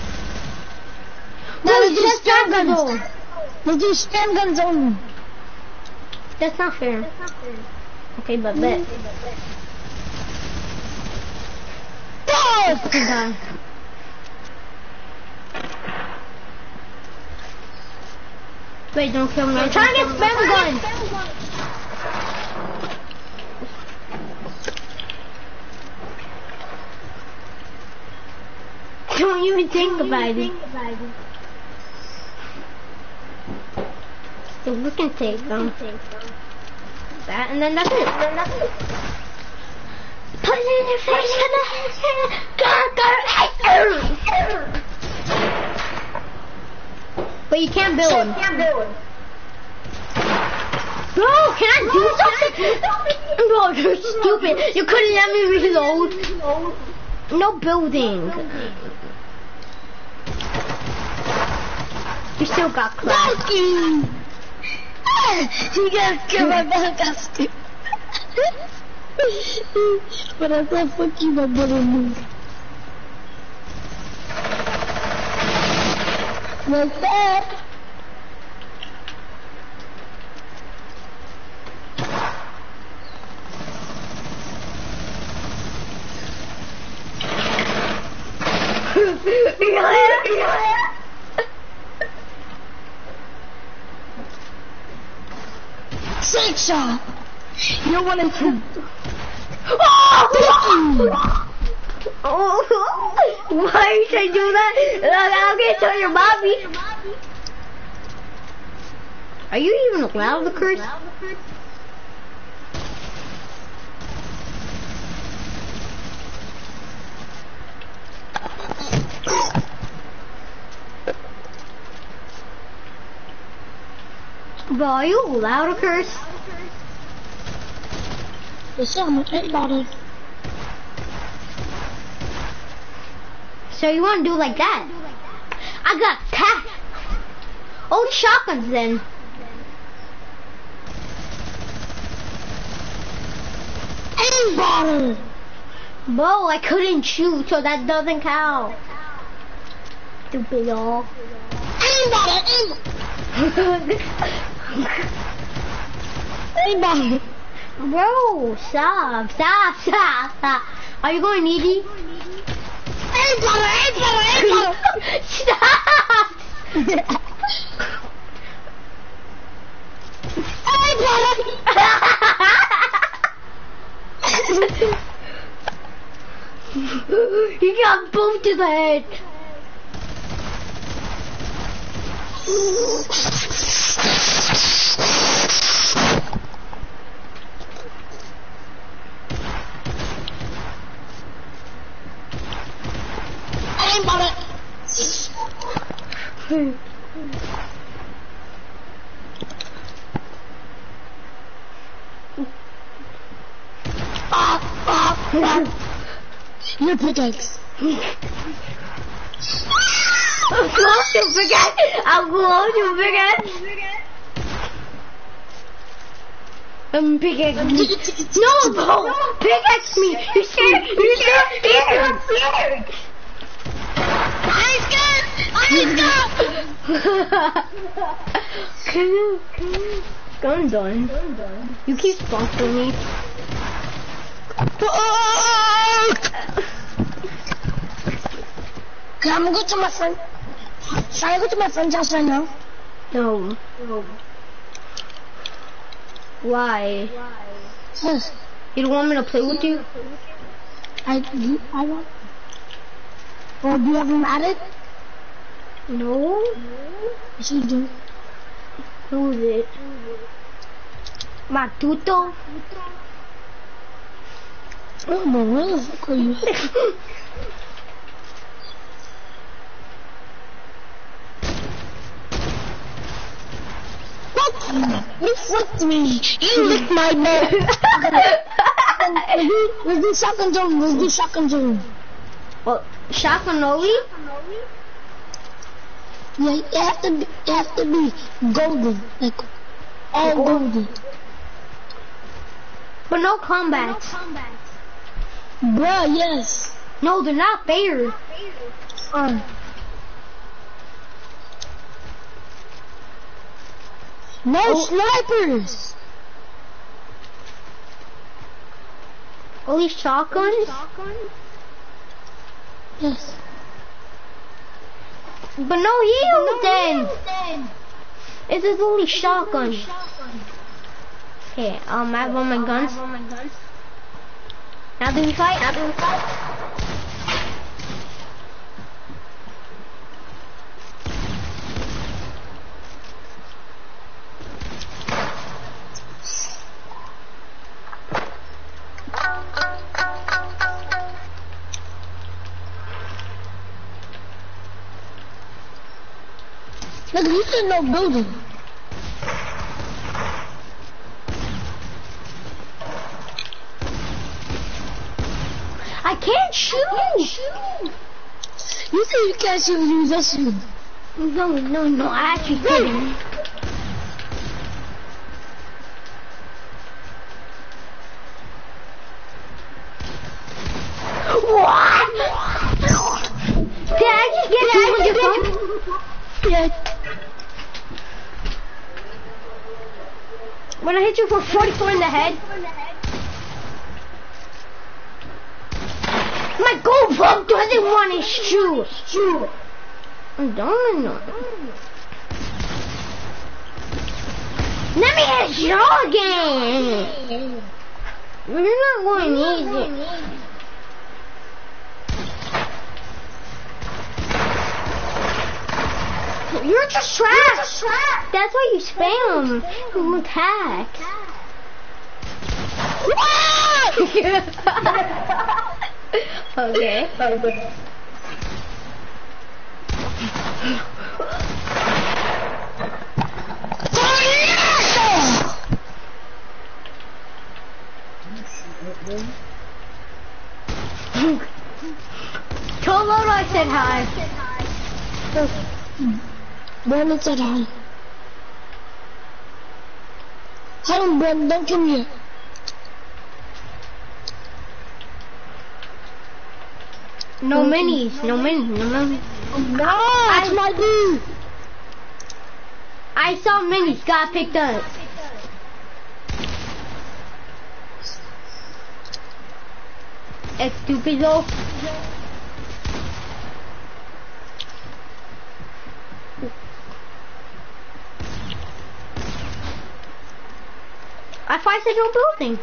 No, No, let's you do said spam snipers guns. only. Let's do spam guns only. That's not fair. Okay, but bet. Fuck! Okay. Wait, don't kill me. I'm trying to get spam gun. Don't even think about it. So we can take them. That and then that's it. Then that's it. Put it in your face. But you can't build. You can't build. Bro, can I do something? Bro, you're stupid. You couldn't let me reload. No building. You still got class. You gotta kill my motherfucker. But I thought, fuck you, my brother moved. What's that? Trick shot! You want to... Oh! Oh! Why should I do that? Look, I'll get to your mommy. Are you even allowed to curse? Bro, are you allowed to curse? Yes, I'm everybody. So you want to do like that? I got cat. Oh, shotguns then. Everybody. Bro, I couldn't shoot, so that doesn't count. Stupid all. Everybody. Everybody. Bro, stop, stop, stop, stop. Are you going needy? Everybody, everybody, everybody. Stop! He got both to the head. Everybody. Your pickaxe. I'm close to pickaxe. I'm close to pickaxe. I'm pickaxe me. No, bro. Pickaxe me. You're scared. You're scared. I'm scared. I'm scared. Can you? Gun done. You keep sponsoring me. Okay, I'm gonna go to my friend. Should I go to my friend's house right now? No. No. Why? Yes. You don't want me to play with you? I, I want. Or do you have him added? No. Yes, you do. Who is it? Matuto? Oh, but where the fuck are you? Fuck you! You flipped me! You licked my butt! Let's do shotgun zone, let's do shotgun zone. What? Shotgun only? Yeah, it have to be, it have to be golden, like all golden. But no combat. Bruh, yes. No, they're not fair. Uh, no Oh. snipers. Only shotguns? Yes. But no heals then. It is only shotguns. Okay, um, I have all my guns. Now do we fight? Now do we fight? Look, he's in no building. I can't shoot! You think you can't shoot you just shoot. No, no, no, I actually couldn't. What? Did I just get two hundred points? Yeah. When I hit you for forty-four in the head. My gold bug doesn't want to shoot. Shoot. I don't know. Let me hit your game. You're not going easy. You're just trash. That's why you spam. You attack. Okay. Okay. Tell Lolo I said hi. Brandon said hi. Hold on, Brandon, don't come here. No minis, no minis, no minis. No, that's my dude. I saw minis, got picked up. Estúpido. I find the no building.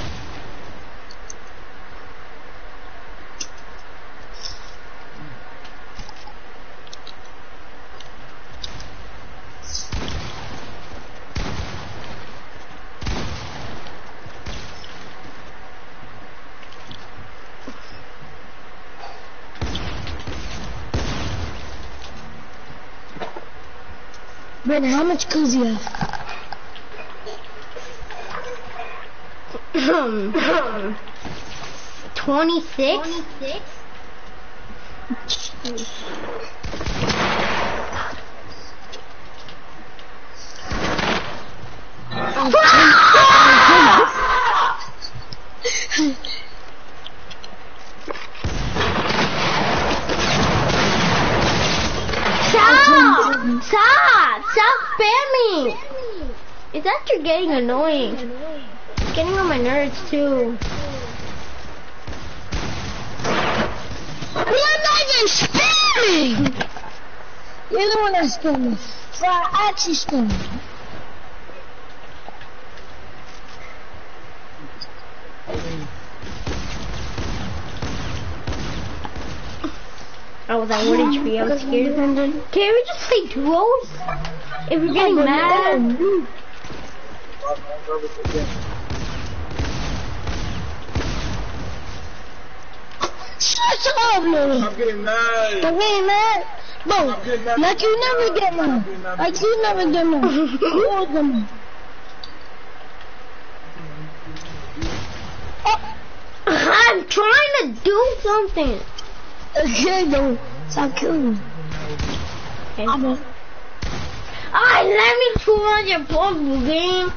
Brandon, how much kills you have? twenty-six? Stop! Stop! Stop spamming! It's actually getting annoying. It's getting on my nerves too. I'm not even spamming! You're the one that's spamming. So I actually spamming. Oh, that wouldn't be. I was scared. Can we just play duos? If you're getting mad. Shut up, man. I'm getting mad. I'm getting mad. Bro, I'm getting mad. like you never get mad. Like you never get mad. You always get mad. Oh. I'm trying to do something. Okay, though. Stop killing me. Okay. I'm a... Ah, let me two hundred bubble game.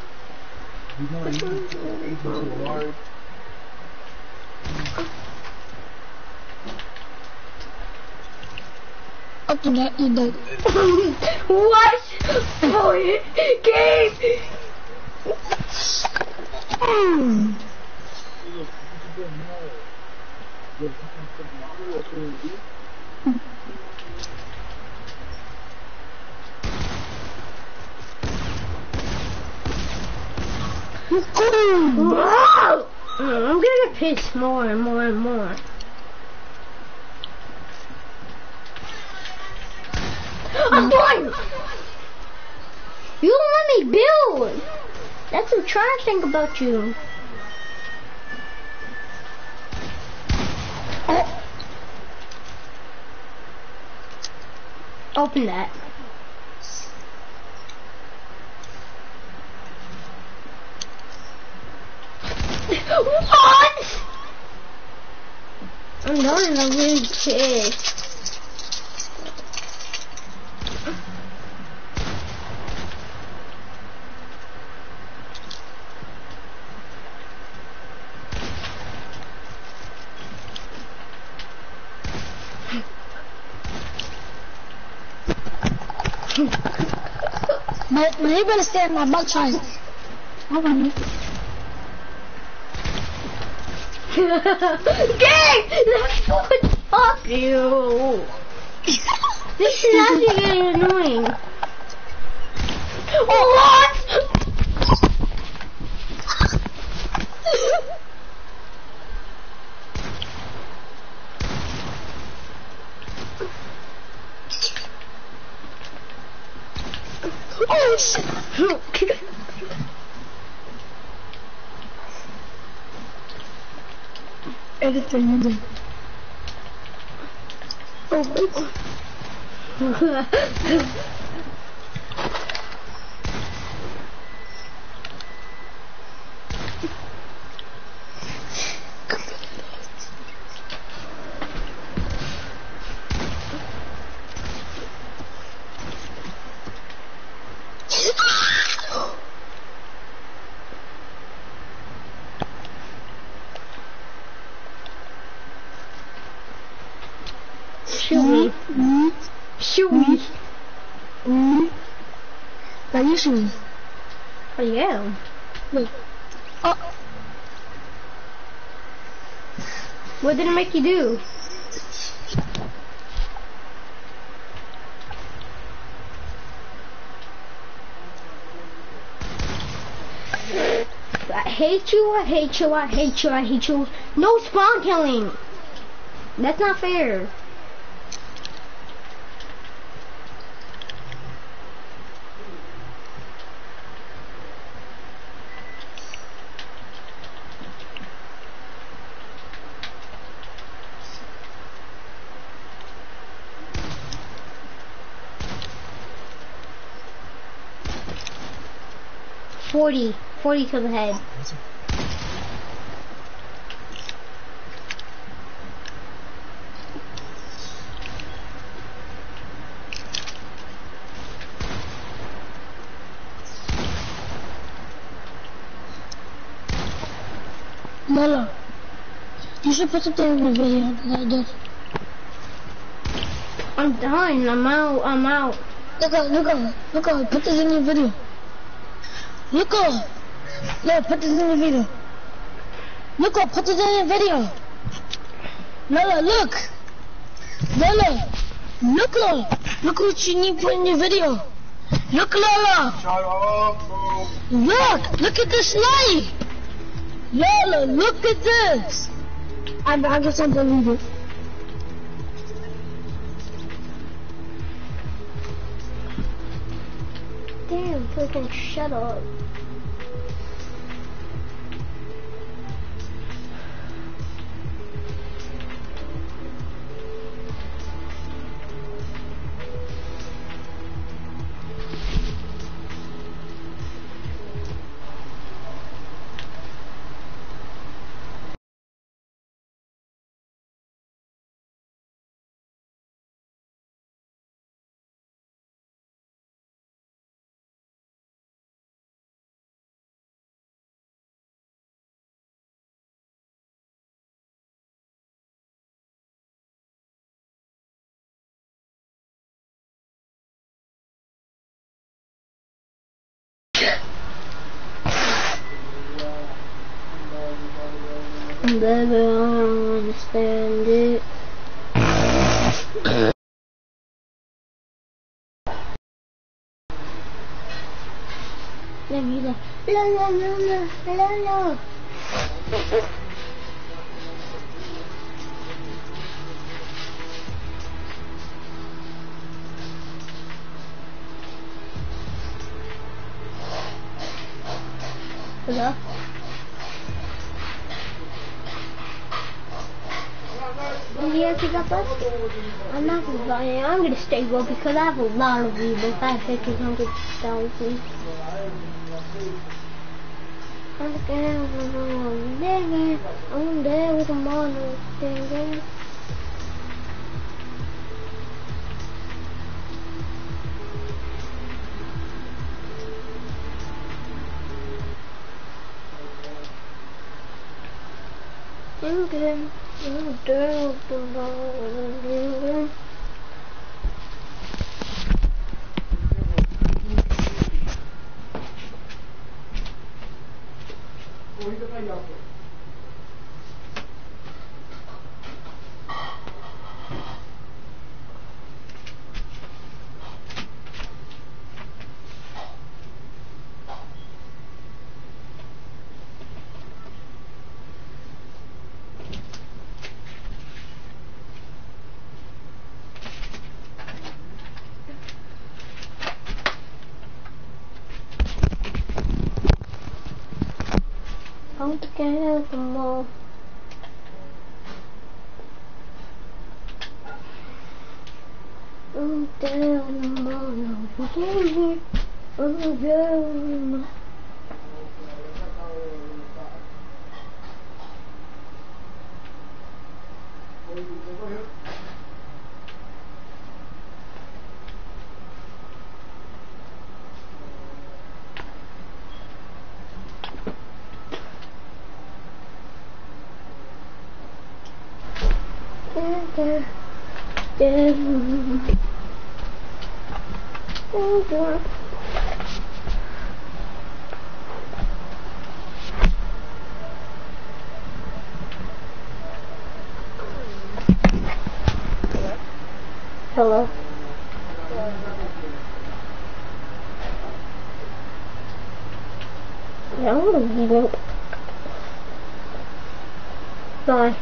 Up to that, you dead. What? Boy, game. Mm. Whoa! I'm gonna get pissed more and more and more. I'm done! You don't let me build! That's what I'm trying to think about you. Oh. Open that. What? I'm done and I'm really pissed. My, my neighbor is staying in my butt size. I want it. Gang! Fuck you! This is actually getting annoying. What? Oh shit! Everything in there. Oh Shoot me. Mm-hmm. Shoot me. Mm-hmm. Are you shooting? I am. Look. Oh. What did it make you do? I hate you, I hate you, I hate you, I hate you. No spawn killing. That's not fair. Forty. Forty to the head. Lala, you should put something in the video like this. I'm done. I'm out. I'm out. Look up, look up, look up, put this in your video. Look up. Look, put this in your video. Look up, put this in your video. Lala, look. Lala, look up. Look what you need to put in your video. Look, Lala. Shut up, bro. Look, look at this light. Lala, look at this. I, I guess I'm gonna leave it. Damn, freaking shut up. Baby, I don't understand it. Let me like, la la la la la la. Hello? Yes, you got busted. I'm not gonna buy it. I'm gonna stay low because I have a lot of weed, but I have fifteen hundred thousand. I'm there, I'm there with a mono finger. I'm good. I'm there with the mono finger. I'm scared of the mall. I'm down the mall. I'm down I'm down Hello? Yeah, I'm gonna leave it. Bye.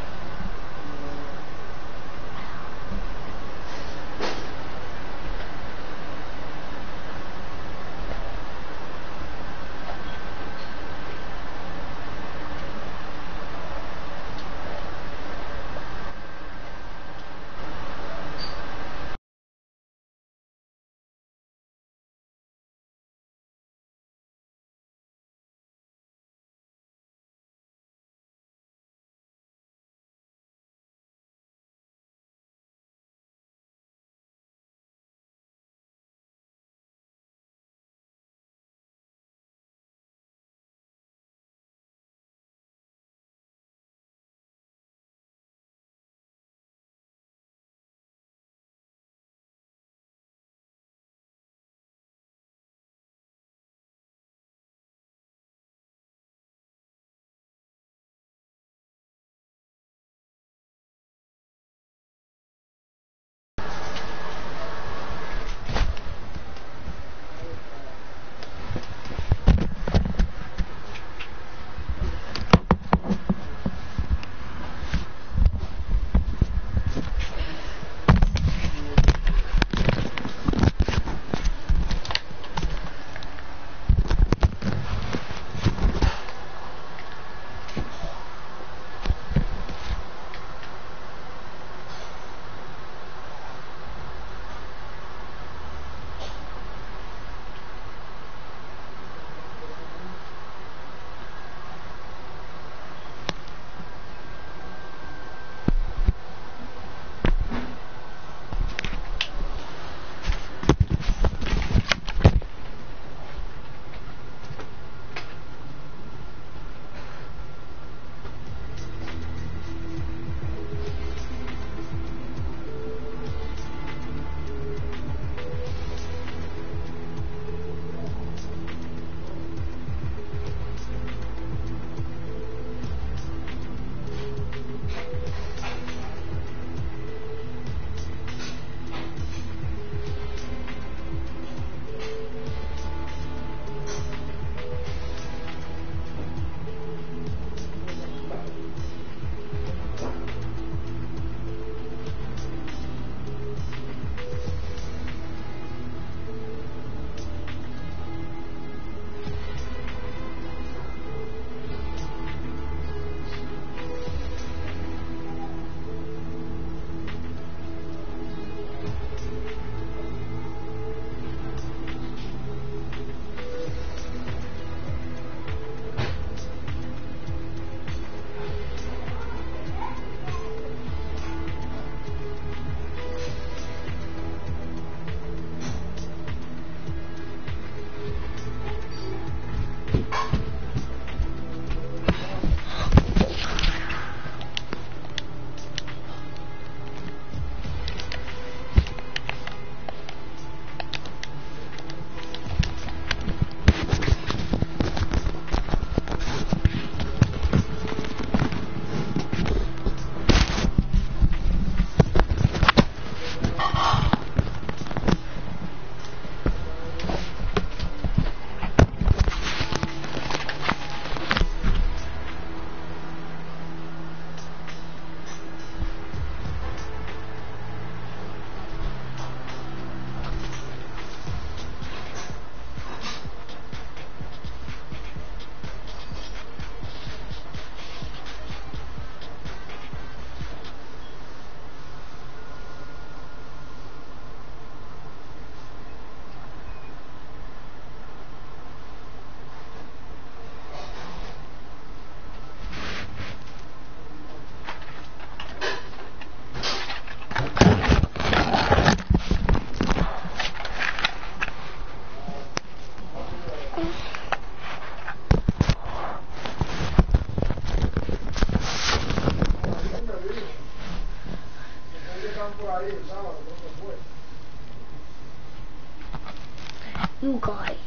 you guys.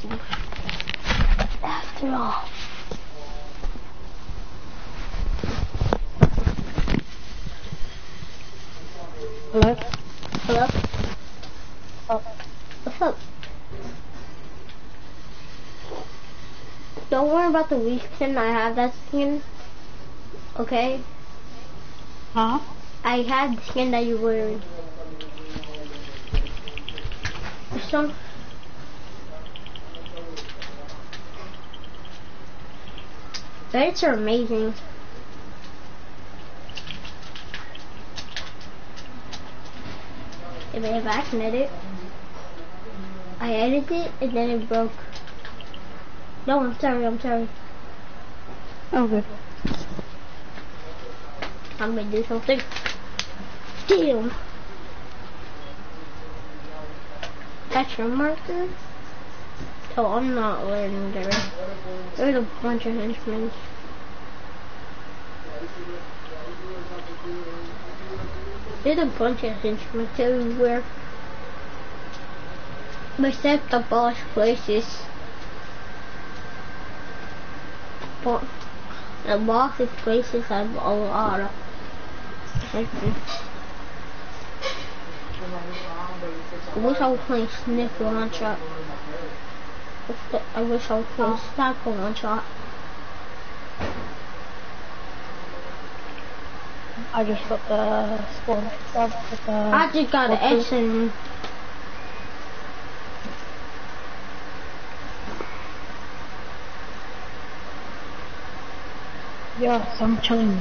After all. Hello? Hello? Oh, What's up? Don't worry about the weak skin. I have that skin. Okay? Huh? I had the skin that you're wearing. So, birds are amazing. If I have accident it, I edited it and then it broke. No, I'm sorry, I'm sorry. Oh, good. I'm gonna do something. Damn! That's your marker? So I'm not learning there. There's a bunch of henchmen. There's a bunch of henchmen everywhere. Except the boss places. But the boss's places have a lot of henchmen. I wish I was playing Sniper One Shot. I wish I was playing Sniper One Shot. I just got the spawn stuff with the... I just got an X and... Yes, I'm chilling.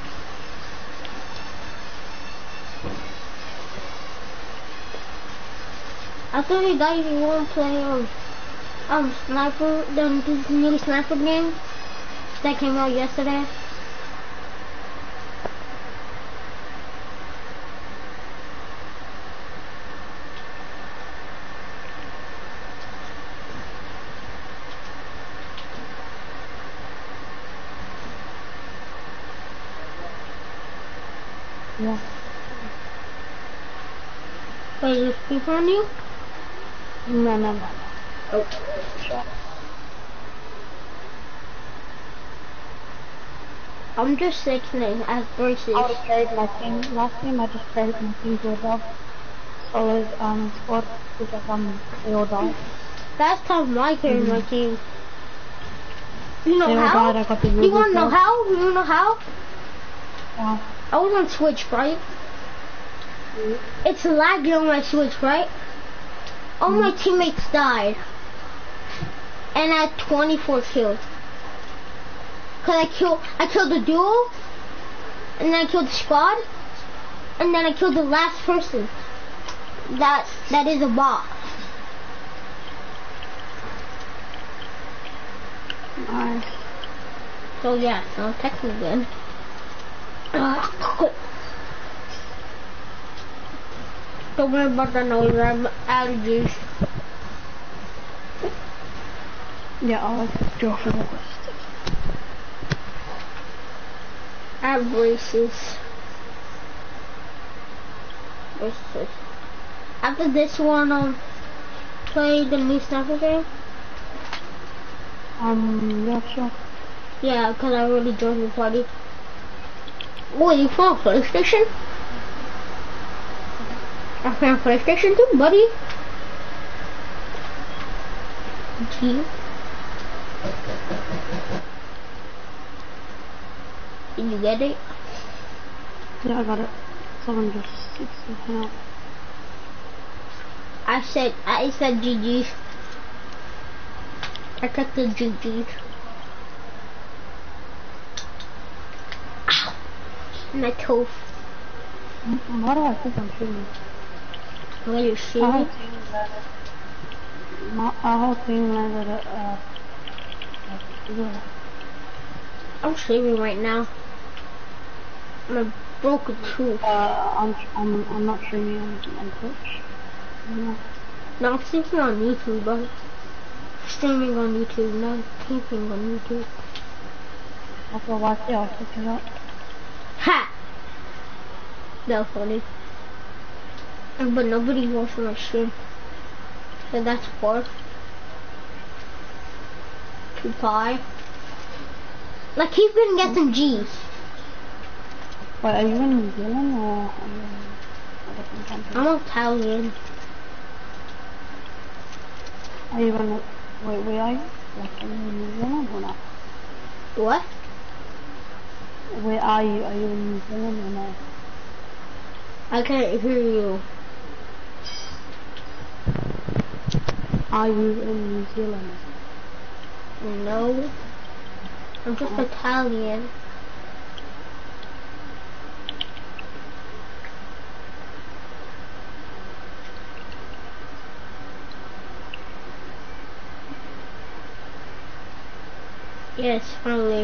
I thought you guys want to play um, um Sniper, the new Sniper game that came out yesterday. Yeah. Wait, there's people on you? No, no, no. Oh. Sure. I'm just sixteen as braces. I just played my team. Last game I just played my team to a dog. Solid um, squad because um, they all died. Last time I carried Mm-hmm. my team. You know They all how? died, I got the You wanna know Ruby how? You wanna know how? Yeah. I was on Switch, right? Mm-hmm. It's lagging on my Switch, right? All Mm-hmm. my teammates died. And I had twenty-four kills. Cause I killed, I killed the duo, and then I killed the squad, and then I killed the last person. That, that is a bot. Nice. So yeah, so text me again. Don't worry about the noise, I'm allergies. Yeah, I'll draw for the list. I have braces. Braces. After this one, um, play the new Sniper game? Um, yeah, sure. Yeah, because I already joined the party. What, you found PlayStation? I found PlayStation too, buddy. G. Did you get it? Yeah, I got it. seven just sixty out. I said, I said G G. I took the G G. Ow! My toe. Mm, Why do I think I'm shooting? Why you Our shooting? whole team landed. My, our whole team landed at, uh, like, yeah. I'm streaming right now. I'm a broken tooth. Uh, I'm, I'm, I'm not streaming on, on Twitch. No. No, I'm streaming on YouTube, but streaming on YouTube, not taping on YouTube. After a while, yeah, I'll check it out. Ha! That was funny. But nobody watched my stream. So that's four. Two pi. Like he's gonna get some G's. Wait, are you in New Zealand or are you in a different country? I'm Italian. Are you in, wait, where are you? Like in New Zealand or not? What? Where are you? Are you in New Zealand or no? I can't hear you. Are you in New Zealand? No. I'm just Oh. Italian. Yes, finally.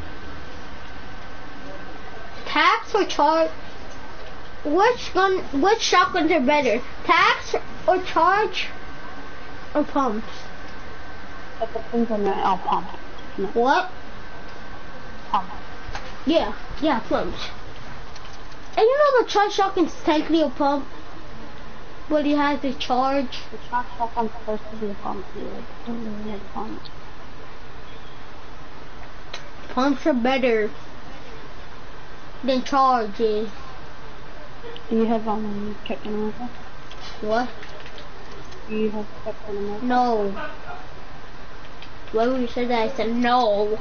Tax or charge? Which gun? Which shotguns are better? Tax or charge or pumps? It depends on your oh, pump. No, What? pump. Yeah, yeah, pumps. And you know the charge shotgun's technically a pump, but it has a charge. The charge shotgun's supposed to be a pump, yeah. It doesn't really have a pump. Pumps are better than charges. Do you have um Captain America? What? Do you have Captain America? No. When you said that, I said no.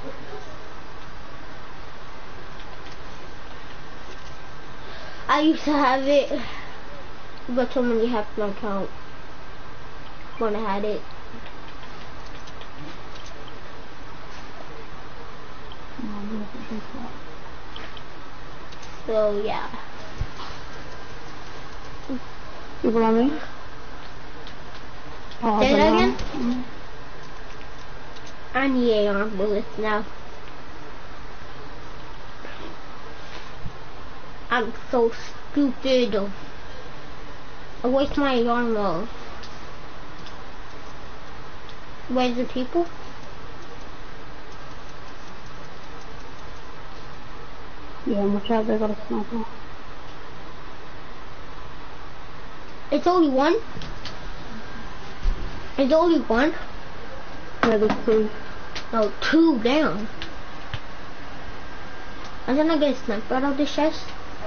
I used to have it, but someone you hacked my account when I had it. No, you haven't been to that. So yeah. You follow me? Oh, Say that banana. again? Mm. I need A R bullets now. I'm so stupid. I waste my armor. Where's the people? Yeah, watch out, they got a sniper. It's only one? It's only one? Yeah, there's two. No, two down. And then I get a sniper out of this chest.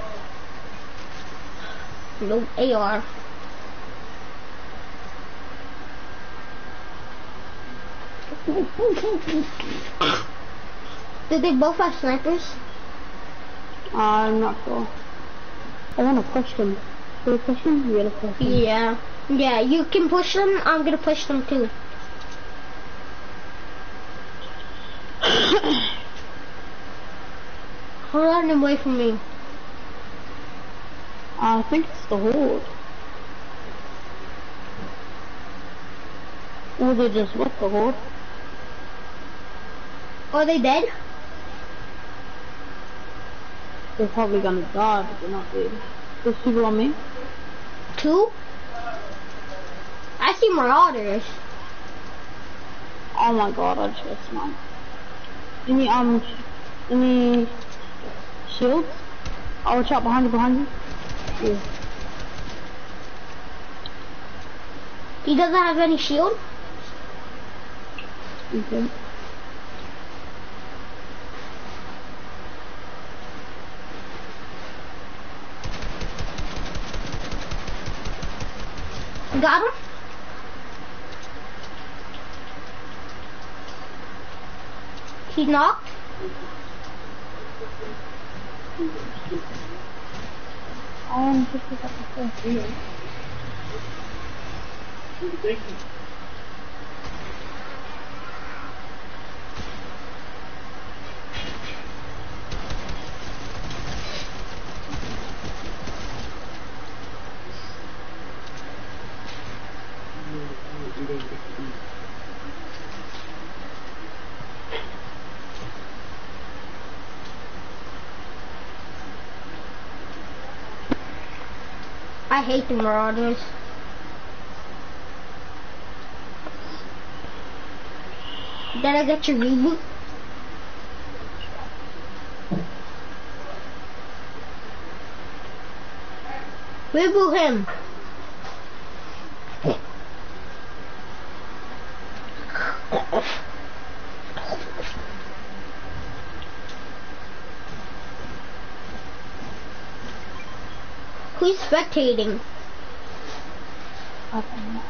No A R. Did they both have snipers? Uh, I'm not sure. I wanna push them. Should we push them? You gotta push them. Yeah. Yeah, you can push them. I'm gonna push them too. Hold on away from me. I think it's the horde. Or they just with the horde. Are they dead? They're probably gonna die, but they're not dead. There's people on me. Two? I see marauders. Oh my god, I just mine. Any um, any shields? Oh, watch out behind you, behind you. Yeah. He doesn't have any shield? Okay. Got him? He's knocked? Um, just pick up the first. I hate the marauders. Did I get your reboot? Reboot him. who's spectating? I don't know.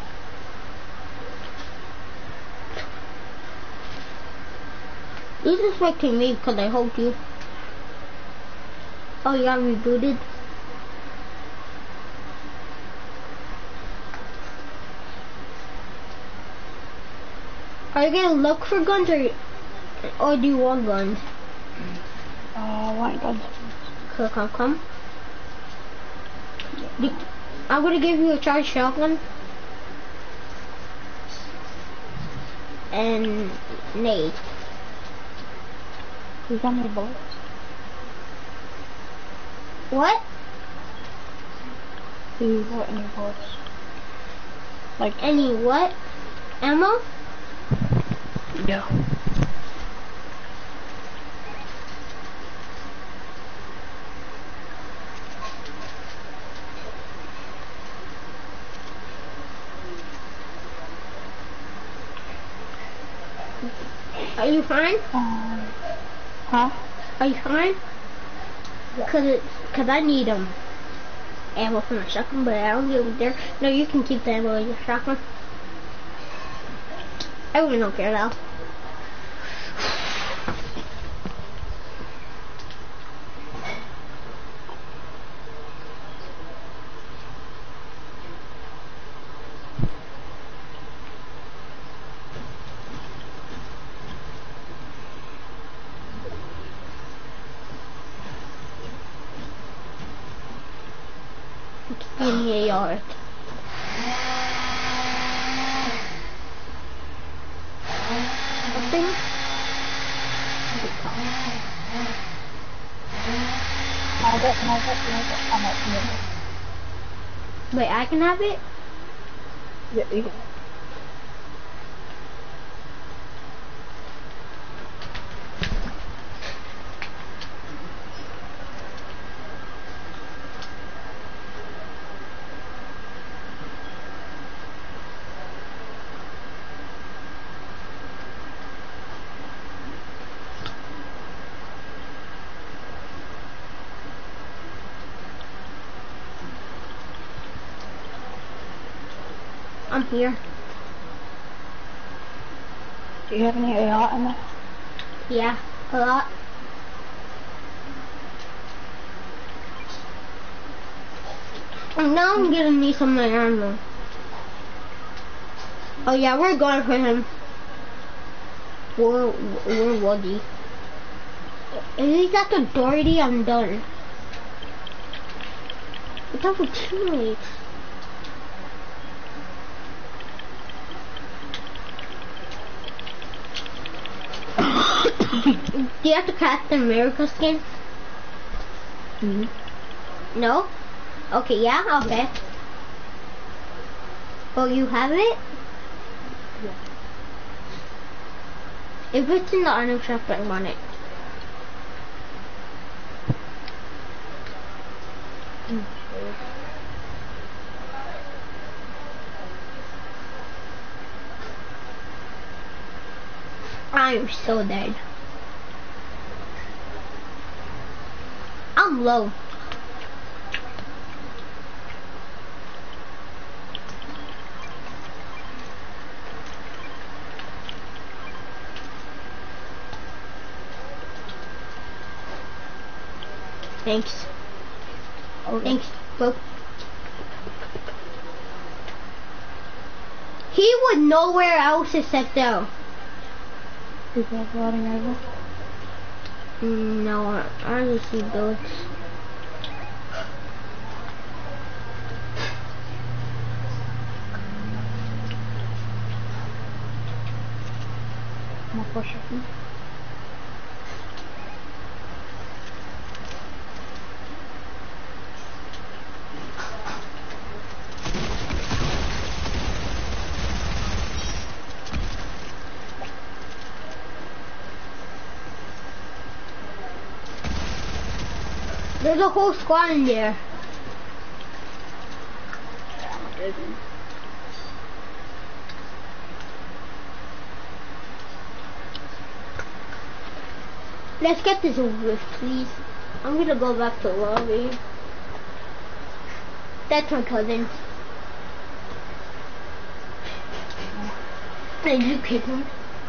Who's spectating me because I hope you. Oh, you got rebooted? Are you gonna look for guns or, or do you want guns? Uh, I want guns. Come, come, come. Do- I'm gonna give you a charged shotgun. And nade. You got any bullets? What? Do you got any bullets? Like, Any what? Ammo? yeah. Are you fine? Um, huh? Are you fine? Cause it's, cause I need um ammo for my shotgun, but I don't get it there. No, you can keep the ammo in your shotgun. I really don't care though. Give me a yard. Nothing? Have it, have it, have it, I'm not doing it. Wait, I can have it? Yeah, you can. I'm here. Do you have any A R in there? Yeah, a lot. And now I'm gonna need some of my ammo. Oh yeah, we're going for him. We're, we're Woody. If he's at the Doherty, I'm done. It's over teammates. Do you have the Captain America skin? Mm-hmm. No? Okay, yeah, okay. Oh, you have it? Yeah. If it's in the item shop, I want it. I am so dead. I'm low. Thanks. Okay. Thanks, bro. He would nowhere else except though. Is that floating over? No, I, I just see builds. I'm gonna push it. There's a whole squad in there. Let's get this over with, please. I'm gonna go back to lobby. That's my cousin. Did you kick him?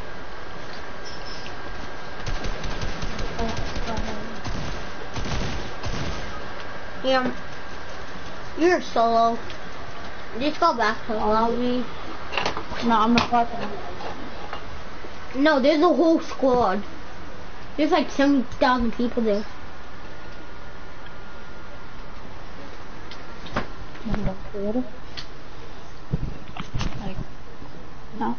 Yeah. You're solo. Just go back to the lobby. No, I'm the partner. No, there's a whole squad. There's like seventy thousand people there. Like, no.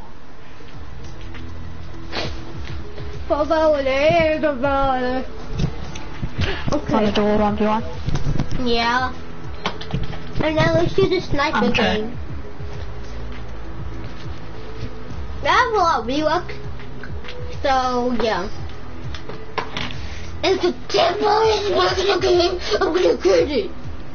Fuck over there, go over. Okay. Do it one v one. Yeah. And now let's do the sniper Okay. game. I have a lot of V-Bucks. So, yeah. It's a ten dollars sniper game. I'm gonna get it.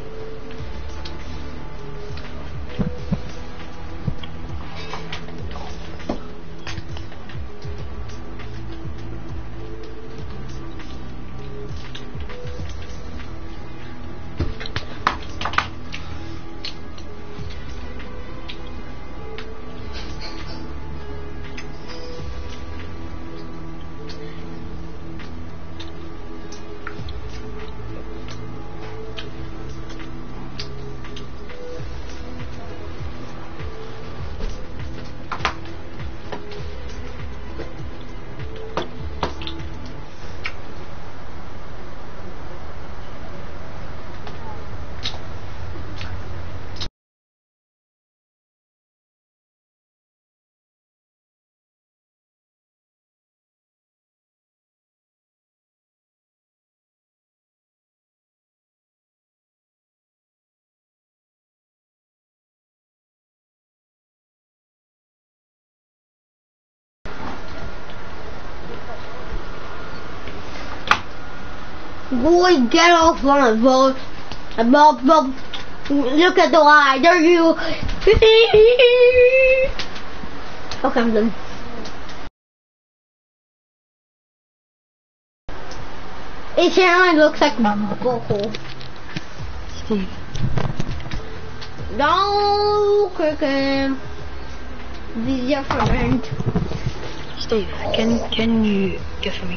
Boy, get off my boat. Bob, Bob, look at the eye. There you. Okay, I'm done. It generally looks like my butthole. Steve. No, Cricket. Be your friend. Steve, can can you give me?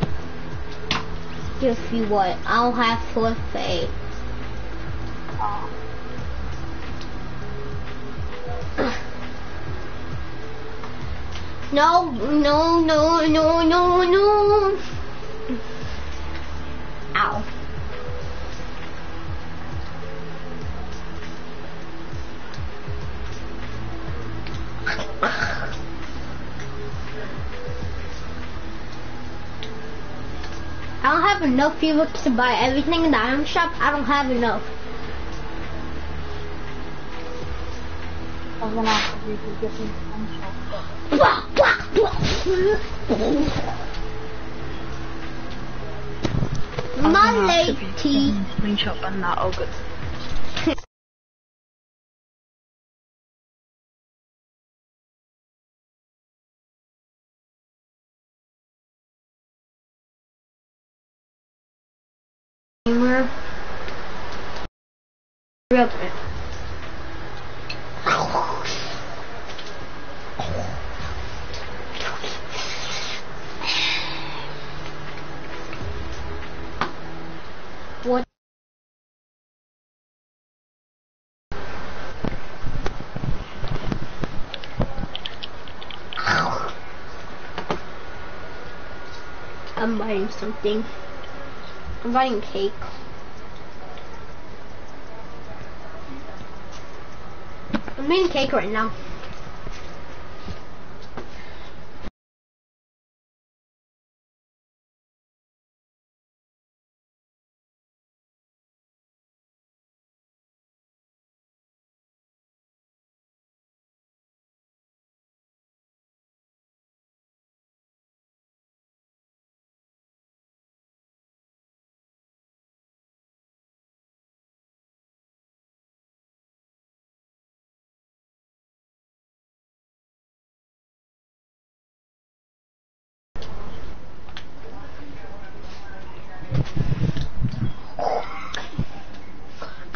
If you what? I'll have forfeit. Oh. No, no, no, no, no, no. Ow. I don't have enough V-Bucks to buy everything in the item shop. I don't have enough. I was gonna ask if you could give me some shot. Blah, blah, blah. My lady. Screenshot and that all good. Gamer. Real quick. What? I'm buying something. I'm buying cake. I'm eating cake right now.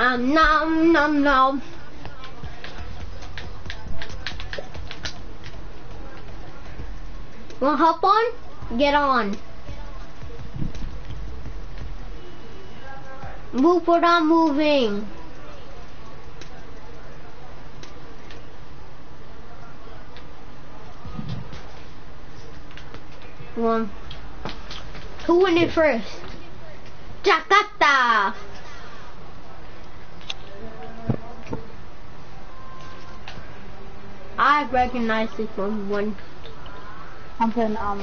nom nom nom nom. Wanna hop on? Get on. Move or not moving. One. Who went in first? Jakarta. I recognize this one. One. I'm putting um.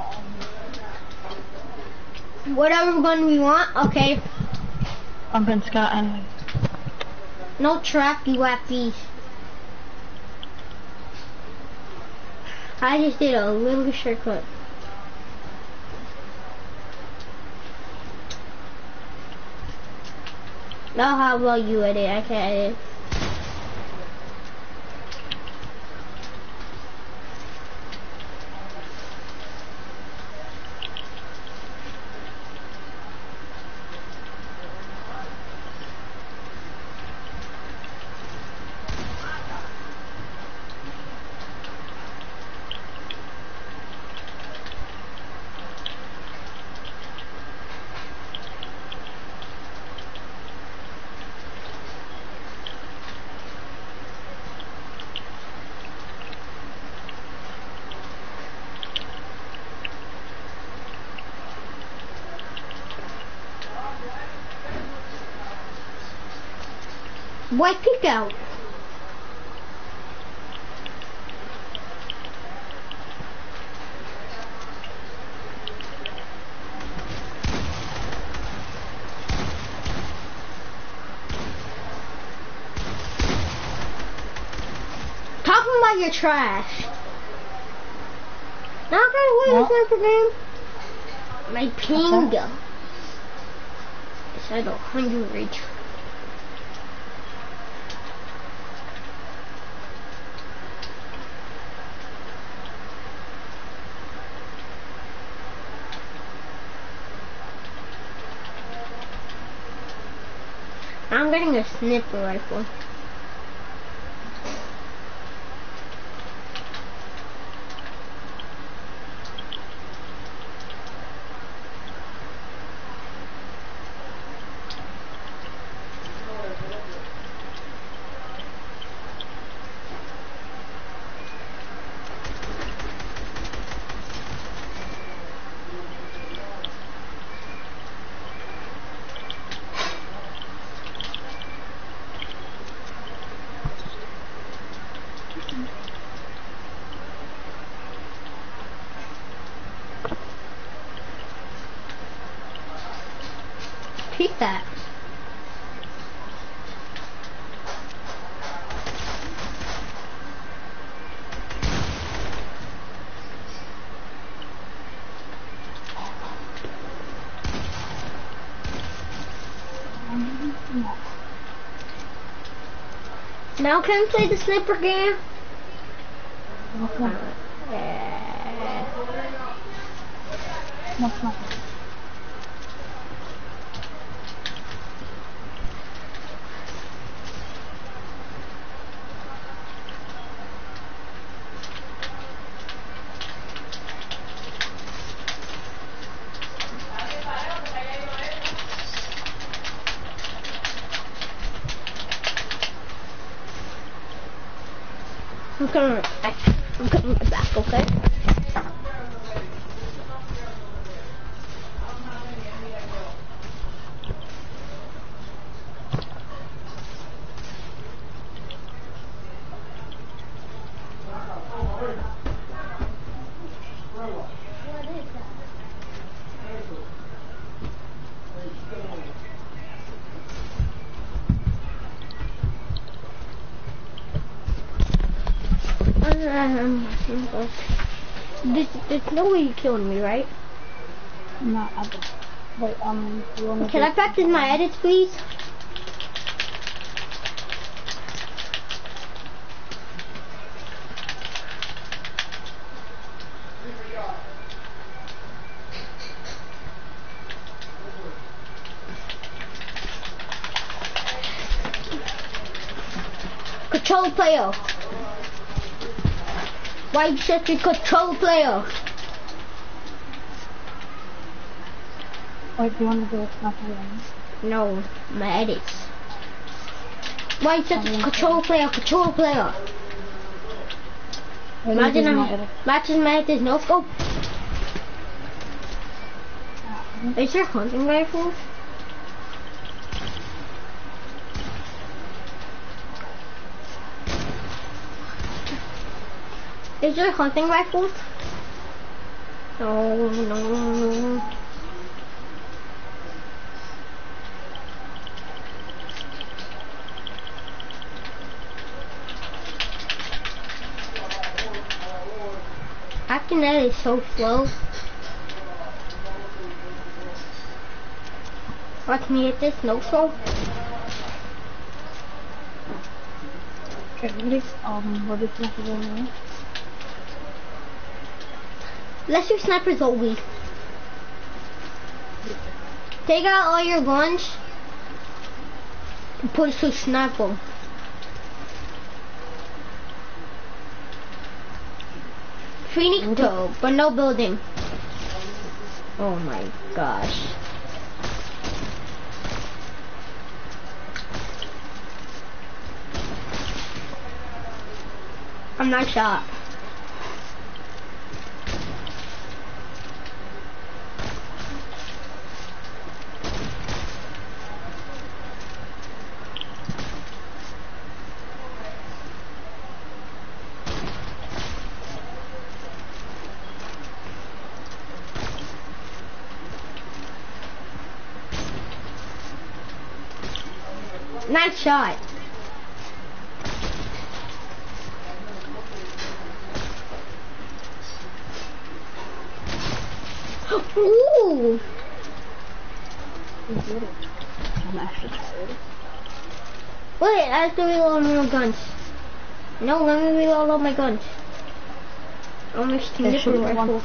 Whatever gun we want. Okay. I'm putting Scott anyway. No trappy wappy. I just did a little shortcut. Now how about you edit? I can't edit. Why pick out? Talking about your trash. Not gonna win this game. My ping. Okay. It's at a hundred reach. I'm getting a sniper rifle. Keep that. Now can we play the sniper game? Okay. Uh, No, no. I'm coming, I'm coming back, okay? Um, there's, there's no way you're killing me, right? No, I don't. Wait, um, you want me Can to I practice my edits, please? control player? Why you such a control player? Wait, do you want to do it? Nothing. No, my edits. Why you such a control player? Control player. Imagine I'm matching my edits. No scope. Is there hunting rifles? Is there hunting rifles? No, no, no. Acting that is so slow. Watch me hit this no scope. Okay, um, what is sniper going? Let's do snipers always. Take out all your guns and put it to sniper. Finito, but no building. Oh my gosh. I'm not shot. Nice shot. Ooh. I'm actually tired. Wait, I have to reload my guns. No, let me reload all my guns. Almost two different rifles.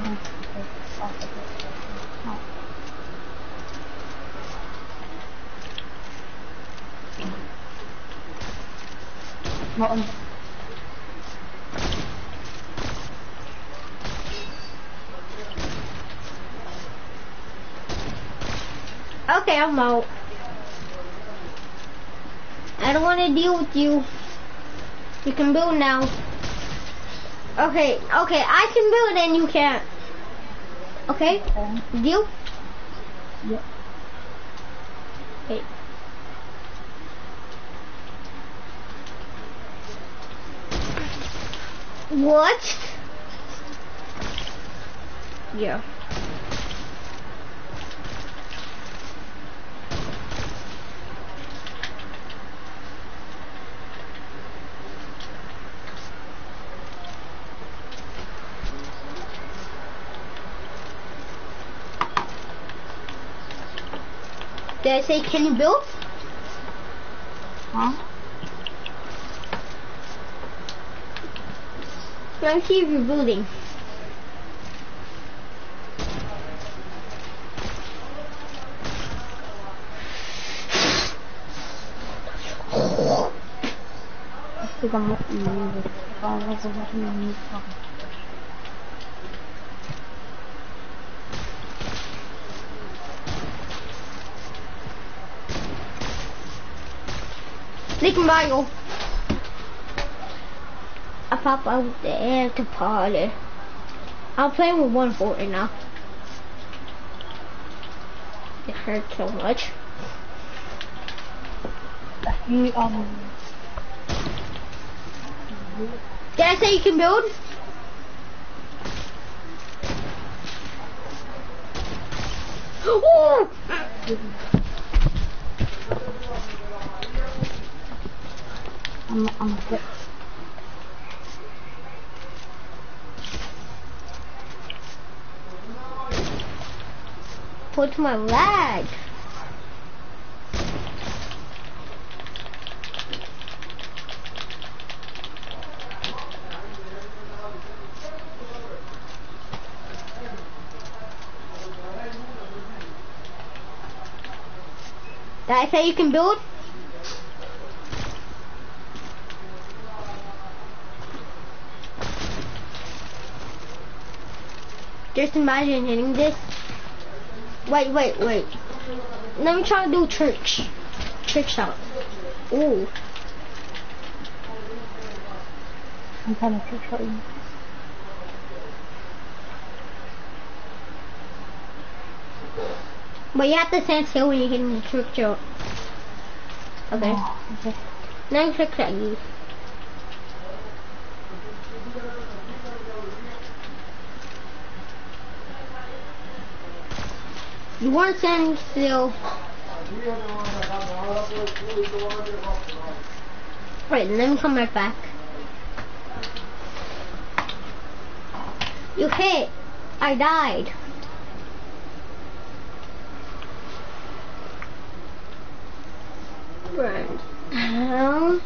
Martin. Okay, I'm out. I don't want to deal with you. You can build now. Okay, okay, I can build and you can't. Okay? Okay. Deal? Yep. Okay. What? Yeah. Did I say, can you build? Huh? Let me see if you're building. I think I'm looking at music. If I wasn't looking at music, Listen, Mario. I pop out there to party. I'm playing with one foot right now. It hurts so much. you, um... Did I say you can build? Ooh! I'm, I'm good. What's my lag? Did I say you can build? Just imagine hitting this. Wait, wait, wait. Let me try to do trick. Trick shot. Ooh. I'm trying to trick shot you. But you have to stand still when you're hitting the trick shot. Okay. Oh, okay. Now you trick shot you. You weren't standing still. Wait, let me come right back. You hit. I died. Right. Um,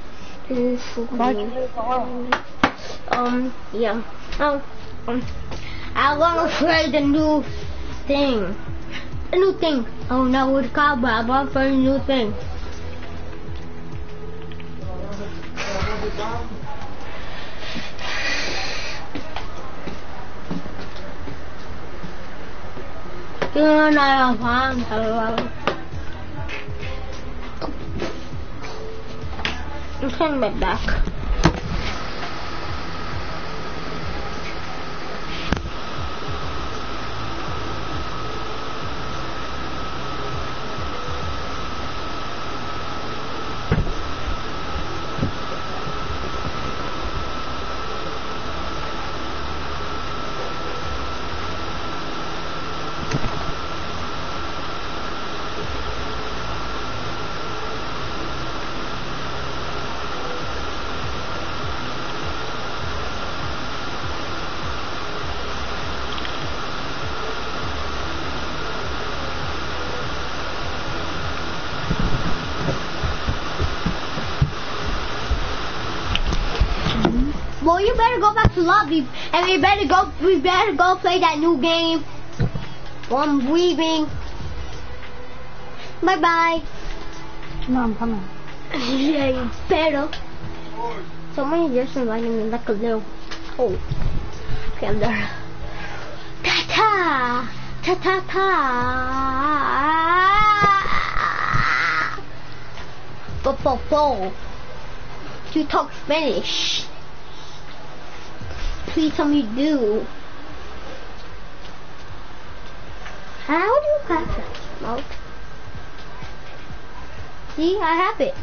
um, yeah. Oh, um, I want to play the new thing. A new thing. Oh no, what it's called, but I want to play a new thing. You know, I'm I'm coming right back. Well, you better go back to lobby, and we better go. We better go play that new game. Well, I'm leaving. Bye bye. No, I'm coming. Yeah, you better. Somebody just invited me like a little. Oh, okay, I'm there. Ta ta, ta ta ta. Bo bo bo. You talk Spanish. Please tell me do. How do you have that smoke? See, I have it.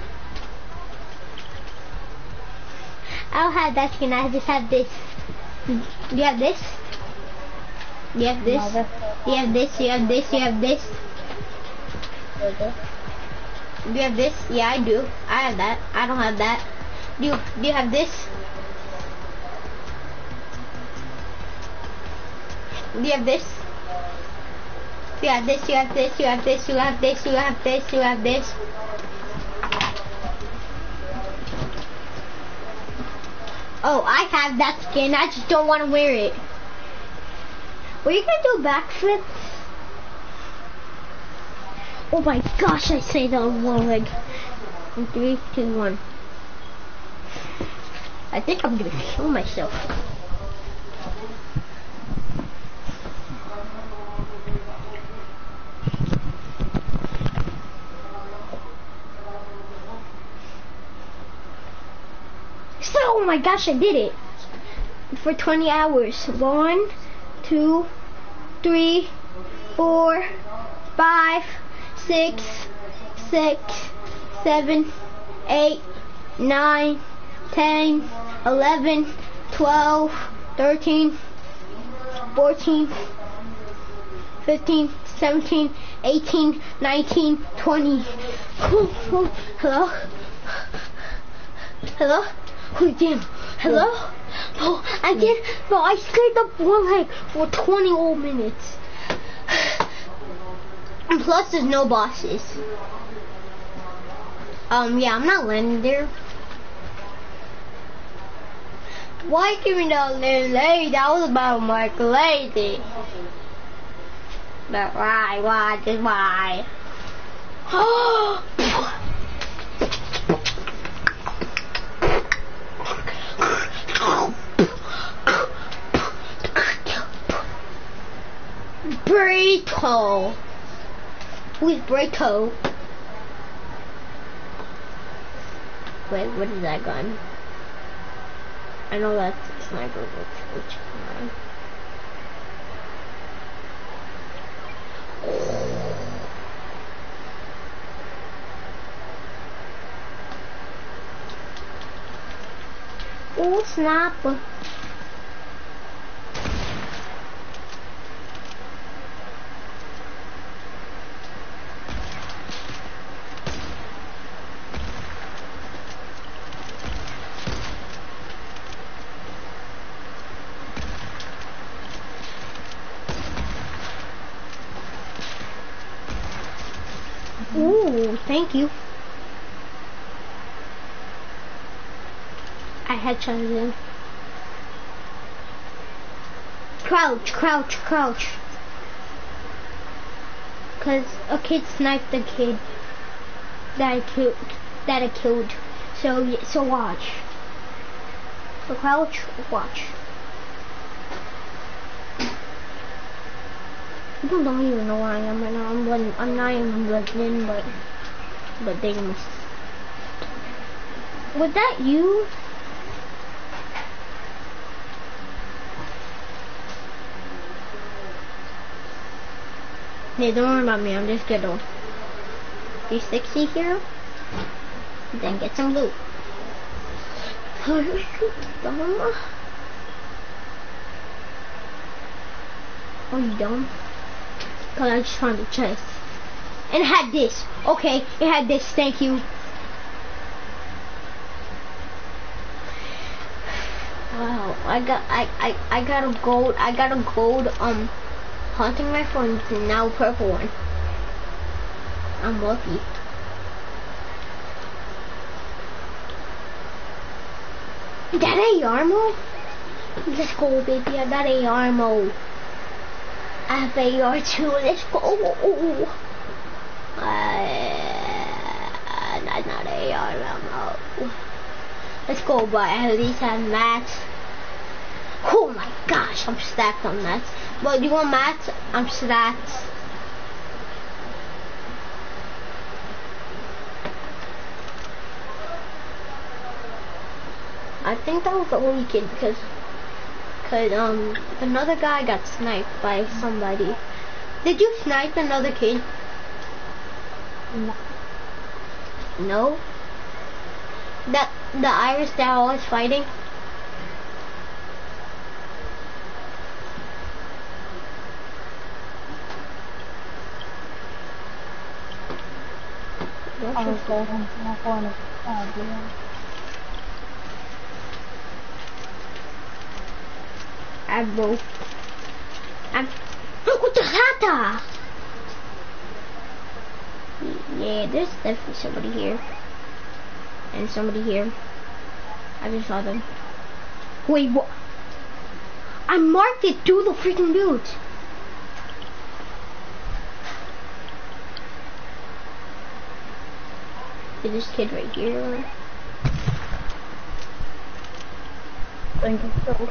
I don't have that skin, I just have this. Do you have this? You have this? You have this, you have this, you have this. Okay. Do you have this? Yeah, I do. I have that. I don't have that. Do you, do you have this? Do you have this? You have this, you have this, you have this, you have this, you have this, you have this. Oh, I have that skin, I just don't want to wear it. Were you gonna do backflips? Oh my gosh, I say that on one leg. In three, two, one. I think I'm gonna kill myself. Oh my gosh, I did it! For twenty hours. One, two, three, four, five, six, six, seven, eight, nine, ten, eleven, twelve, thirteen, fourteen, fifteen, seventeen, eighteen, nineteen, twenty. Hello? Hello? Oh damn. Hello? No, I did. No, I stayed up one leg for twenty whole minutes. And plus, there's no bosses. Um, yeah, I'm not landing there. Why give me that little lady? That was about Mark Lady. But why? Why? Just why? Burrito. Who's Burrito? Wait, what is that gun? I know that's a sniper, which, which one? Oh, sniper. Ooh, thank you. I headshotted him. Crouch, crouch, crouch. Cause a kid sniped a kid that I killed. That I killed. So, so watch. So crouch, watch. People don't even know where I am right now. I'm, blend, I'm not even blending in, but but they must. Was that you? Hey, don't worry about me. I'm just gonna three sixty here, then get some loot. Are you dumb? Cause I just found the chest. And it had this. Okay, it had this, thank you. Wow, I got I, I, I got a gold I got a gold um hunting rifle and now a purple one. I'm lucky. That A armor? Let's go, baby, I got A armor. I have A R too, let's go. Uh, that's not A R ammo. Let's go, but at least I have mats. Oh my gosh, I'm stacked on mats. But do you want mats? I'm stacked. I think that was the only kid because Cause um another guy got sniped by somebody. Did you snipe another kid? No. No? That the Irish that I was fighting? I was going to my phone. Oh, dear. Agbo. Ag what the hata? Yeah, there's definitely somebody here. And somebody here. I just saw them. Wait, what? I marked it to the freaking build. Is this kid right here? Thank you so.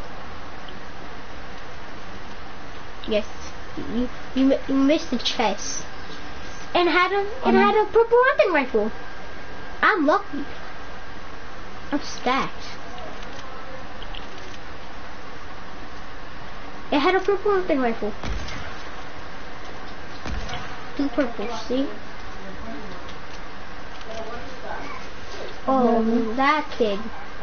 Yes, you you you missed the chest, and had a and had a purple hunting rifle. I'm lucky. I'm stacked. It had a purple hunting rifle. Two purples, see? Oh, mm-hmm. That kid.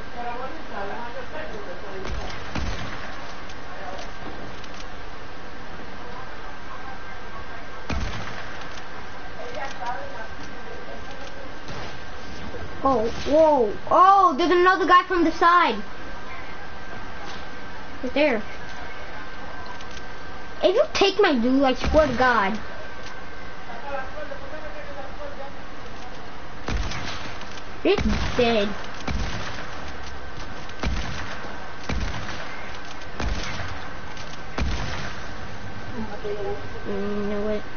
Oh, whoa. Oh, there's another guy from the side. Right there. If you take my dude, I swear to God. It's dead. Mm, no, wait.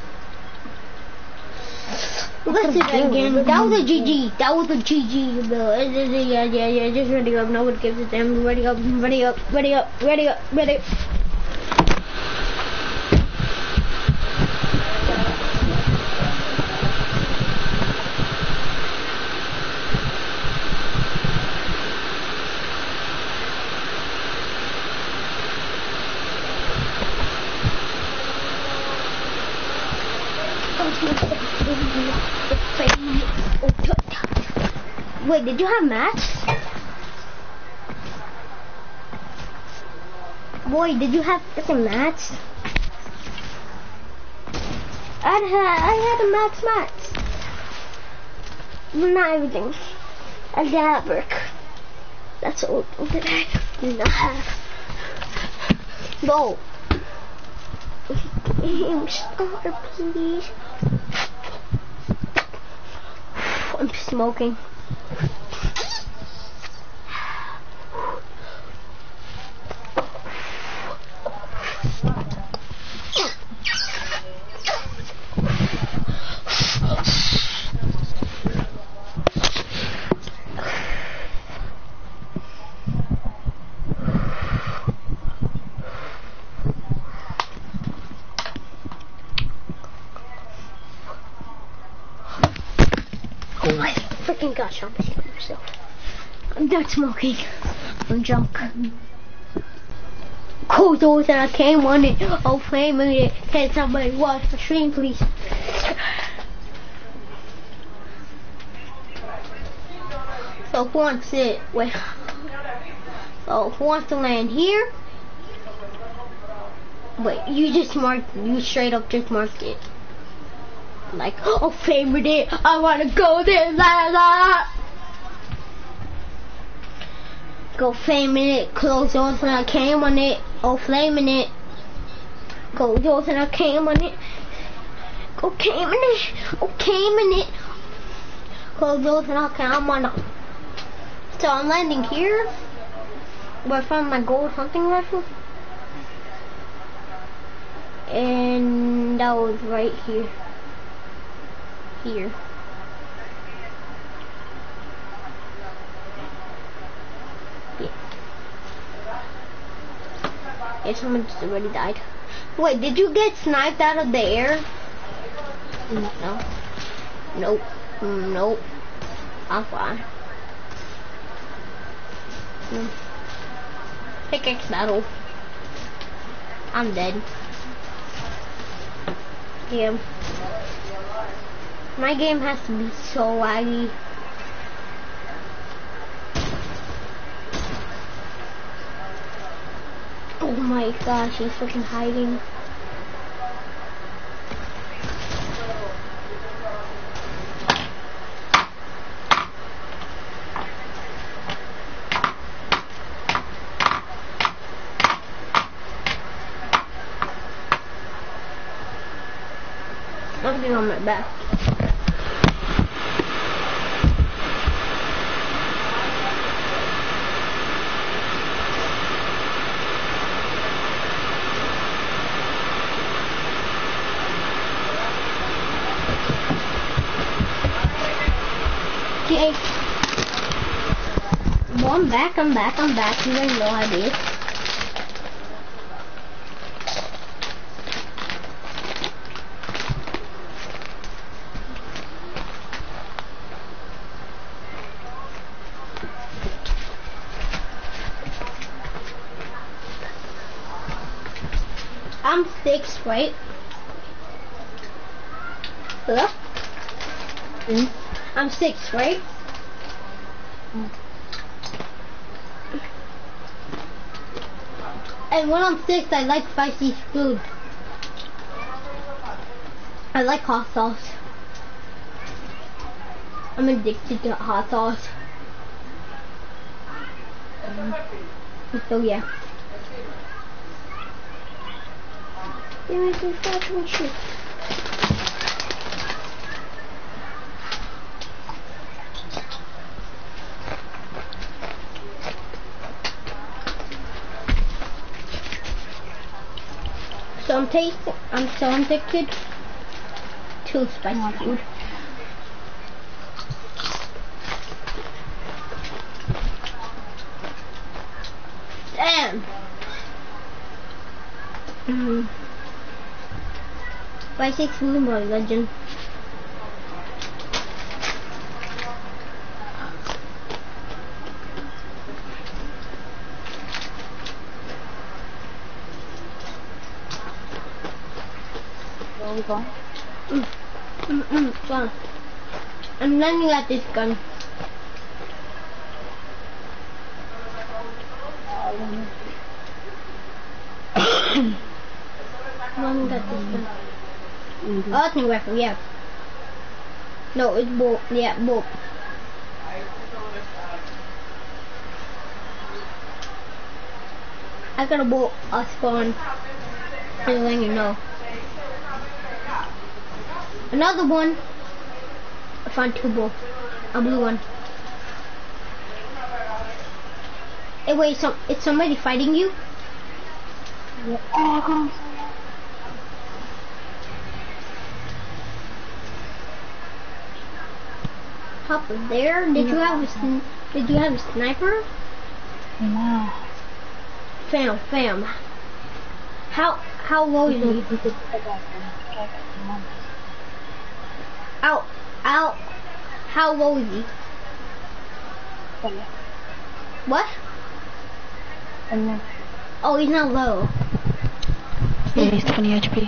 Let's do that again. That was a G G. That was a G G. Yeah, yeah, yeah. Just ready up. No one gives a damn. Ready up. Ready up. Ready up. Ready up. Ready up. Wait, did you have mats? Boy, did you have freaking mats? I had I had a mats mats. Not everything. I did have brick. That's all that I did not have. No. Game starter, please. I'm smoking. Oh my freaking gosh, I'm sick of myself. I'm done smoking. I'm drunk. Cold doors and I came on it. Oh, flaming it. Can somebody watch the stream, please? So who wants it? Wait. So who wants to land here? Wait, you just marked, you straight up just marked it. Like, oh, favorite it, I wanna go there, la la. Go flaming it, close doors and I came on it. Oh, flaming it. Go doors and I came on it. Go came on it. Oh, came on it. Close doors and I came on it. So I'm landing here. Where I found my gold hunting rifle. And that was right here. Here. Yeah. Yeah, someone just already died. Wait, did you get sniped out of the air? No. Nope. Nope. I'm fine. Hmm. Pickaxe battle. I'm dead. Yeah. My game has to be so laggy. Oh my gosh, he's freaking hiding. Something on my back. Okay. Well, I'm back, I'm back, I'm back. You have no idea. I'm six, right? Hello? Mm. I'm six, right? Mm. And when I'm six, I like spicy food. I like hot sauce. I'm addicted to hot sauce. Mm. So yeah. Give me some fucking shit. So I'm tasting, I'm so addicted to spicy food. Damn. Mm-hmm. Spicy food, my legend. Where are we going? Mm. Mm-mm, fun. I'm landing at this gun. Landing at this gun. Mm-hmm. Oh, it's new rifle, yeah. No, it's bolt. Yeah, bolt. I got a bolt. A spawn. Just letting you know. Another one. I found two bolts. A blue one. Hey, wait, some, is somebody fighting you? Yeah. Oh, come on. Up there? Did you have a sn did you have a sniper? No. Fam, fam. How how low is he? Out, out. How low is he? What? Oh, he's not low. Yeah, he's twenty H P.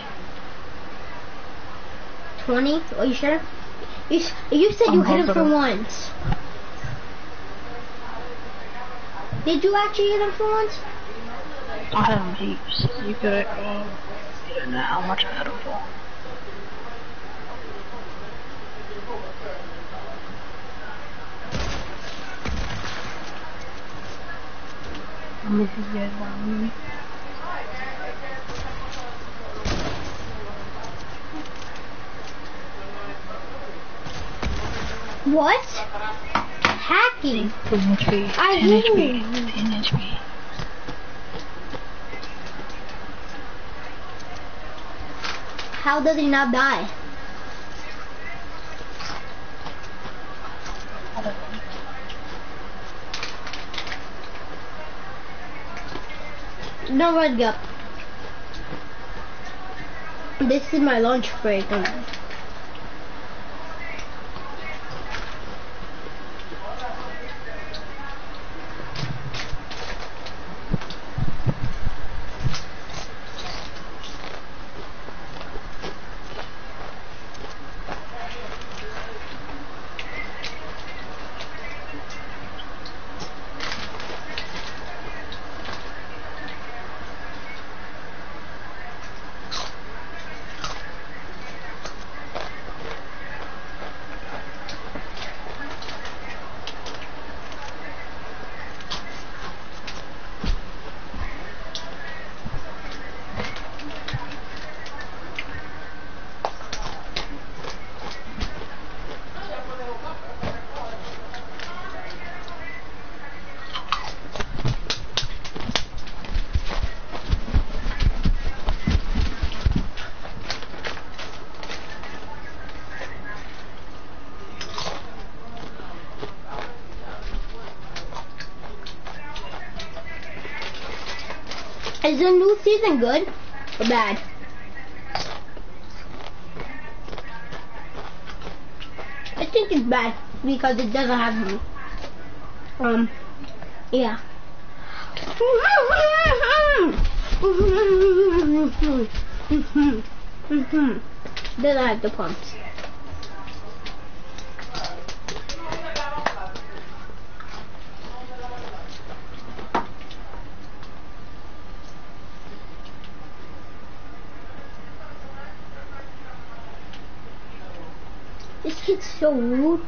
twenty? Are you sure? You, s you said you hit him for once. Did you actually hit him for once? I hit him heaps. You could uh, you don't know how much I hit him for. And this is good one. What? Hacking? ten H P. I ten H P. knew. ten H P. How does he not die? I don't know. No red up. This is my lunch break. Um, Is the new season good or bad? I think it's bad because it doesn't have me. Um, yeah. Doesn't have the pumps. This kid's so rude.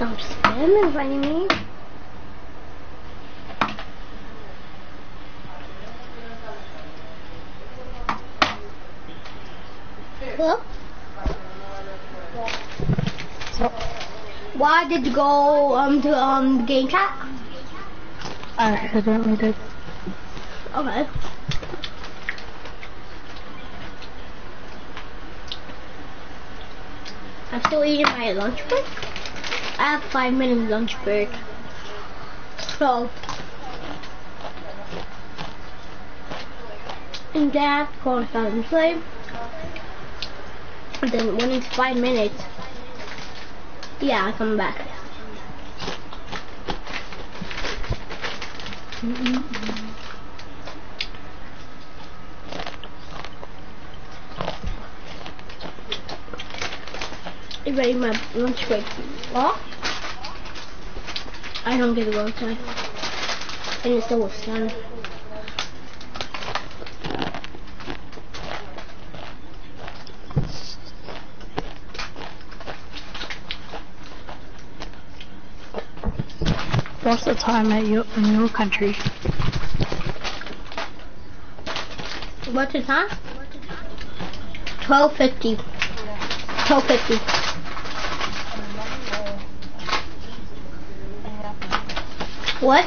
Stop spamming inviting me. Hello? So, Why did you go um to um the game chat? I accidentally did. Okay. I'm still eating my lunch break. I have five minute lunch break. So and then I have to go on Silent Play. And then when it's five minutes, yeah, I come back. Mm-hmm. You ready my lunch break? What? I don't get to go outside. And it's still sun. What's the time at your, in your country? What's the time? twelve fifty. twelve fifty. What?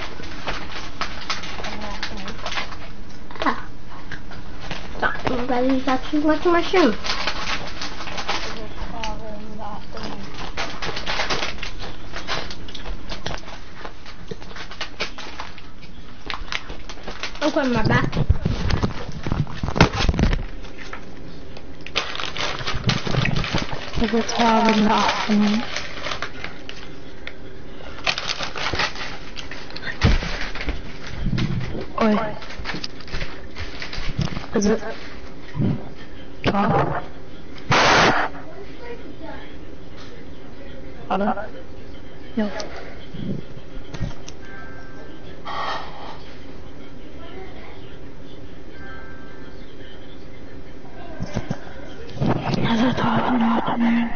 Ah. Stop. I'm glad you got too much mushroom. I'm going my back. Is it twelve in the afternoon? Oi. Is it twelve? Hello? Yo. Is it twelve in the afternoon?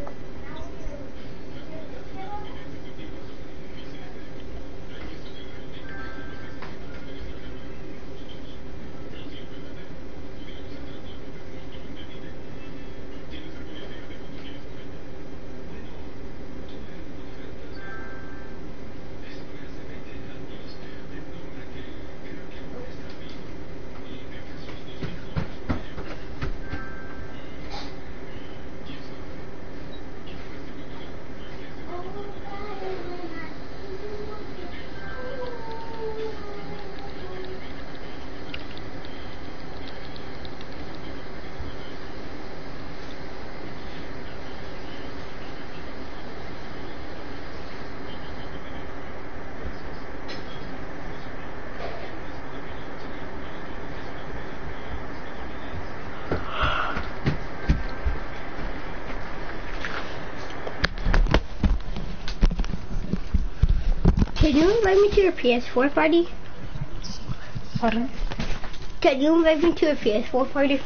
Can you invite me to your P S four party? Pardon? Can you invite me to your P S four party?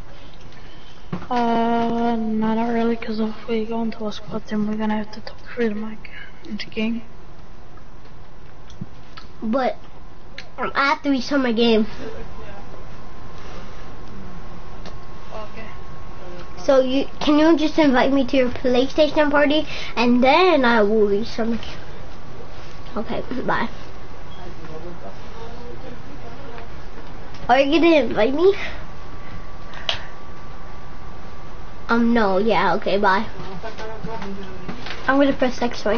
Uh, no, not really, because if we go into a squad, then we're gonna have to talk through the mic into game. But um, I have to restart my game. Okay. So you can you just invite me to your PlayStation party, and then I will restart my game. Okay, bye. Are you gonna invite me? Um, no, yeah, okay, bye. I'm gonna press X right now.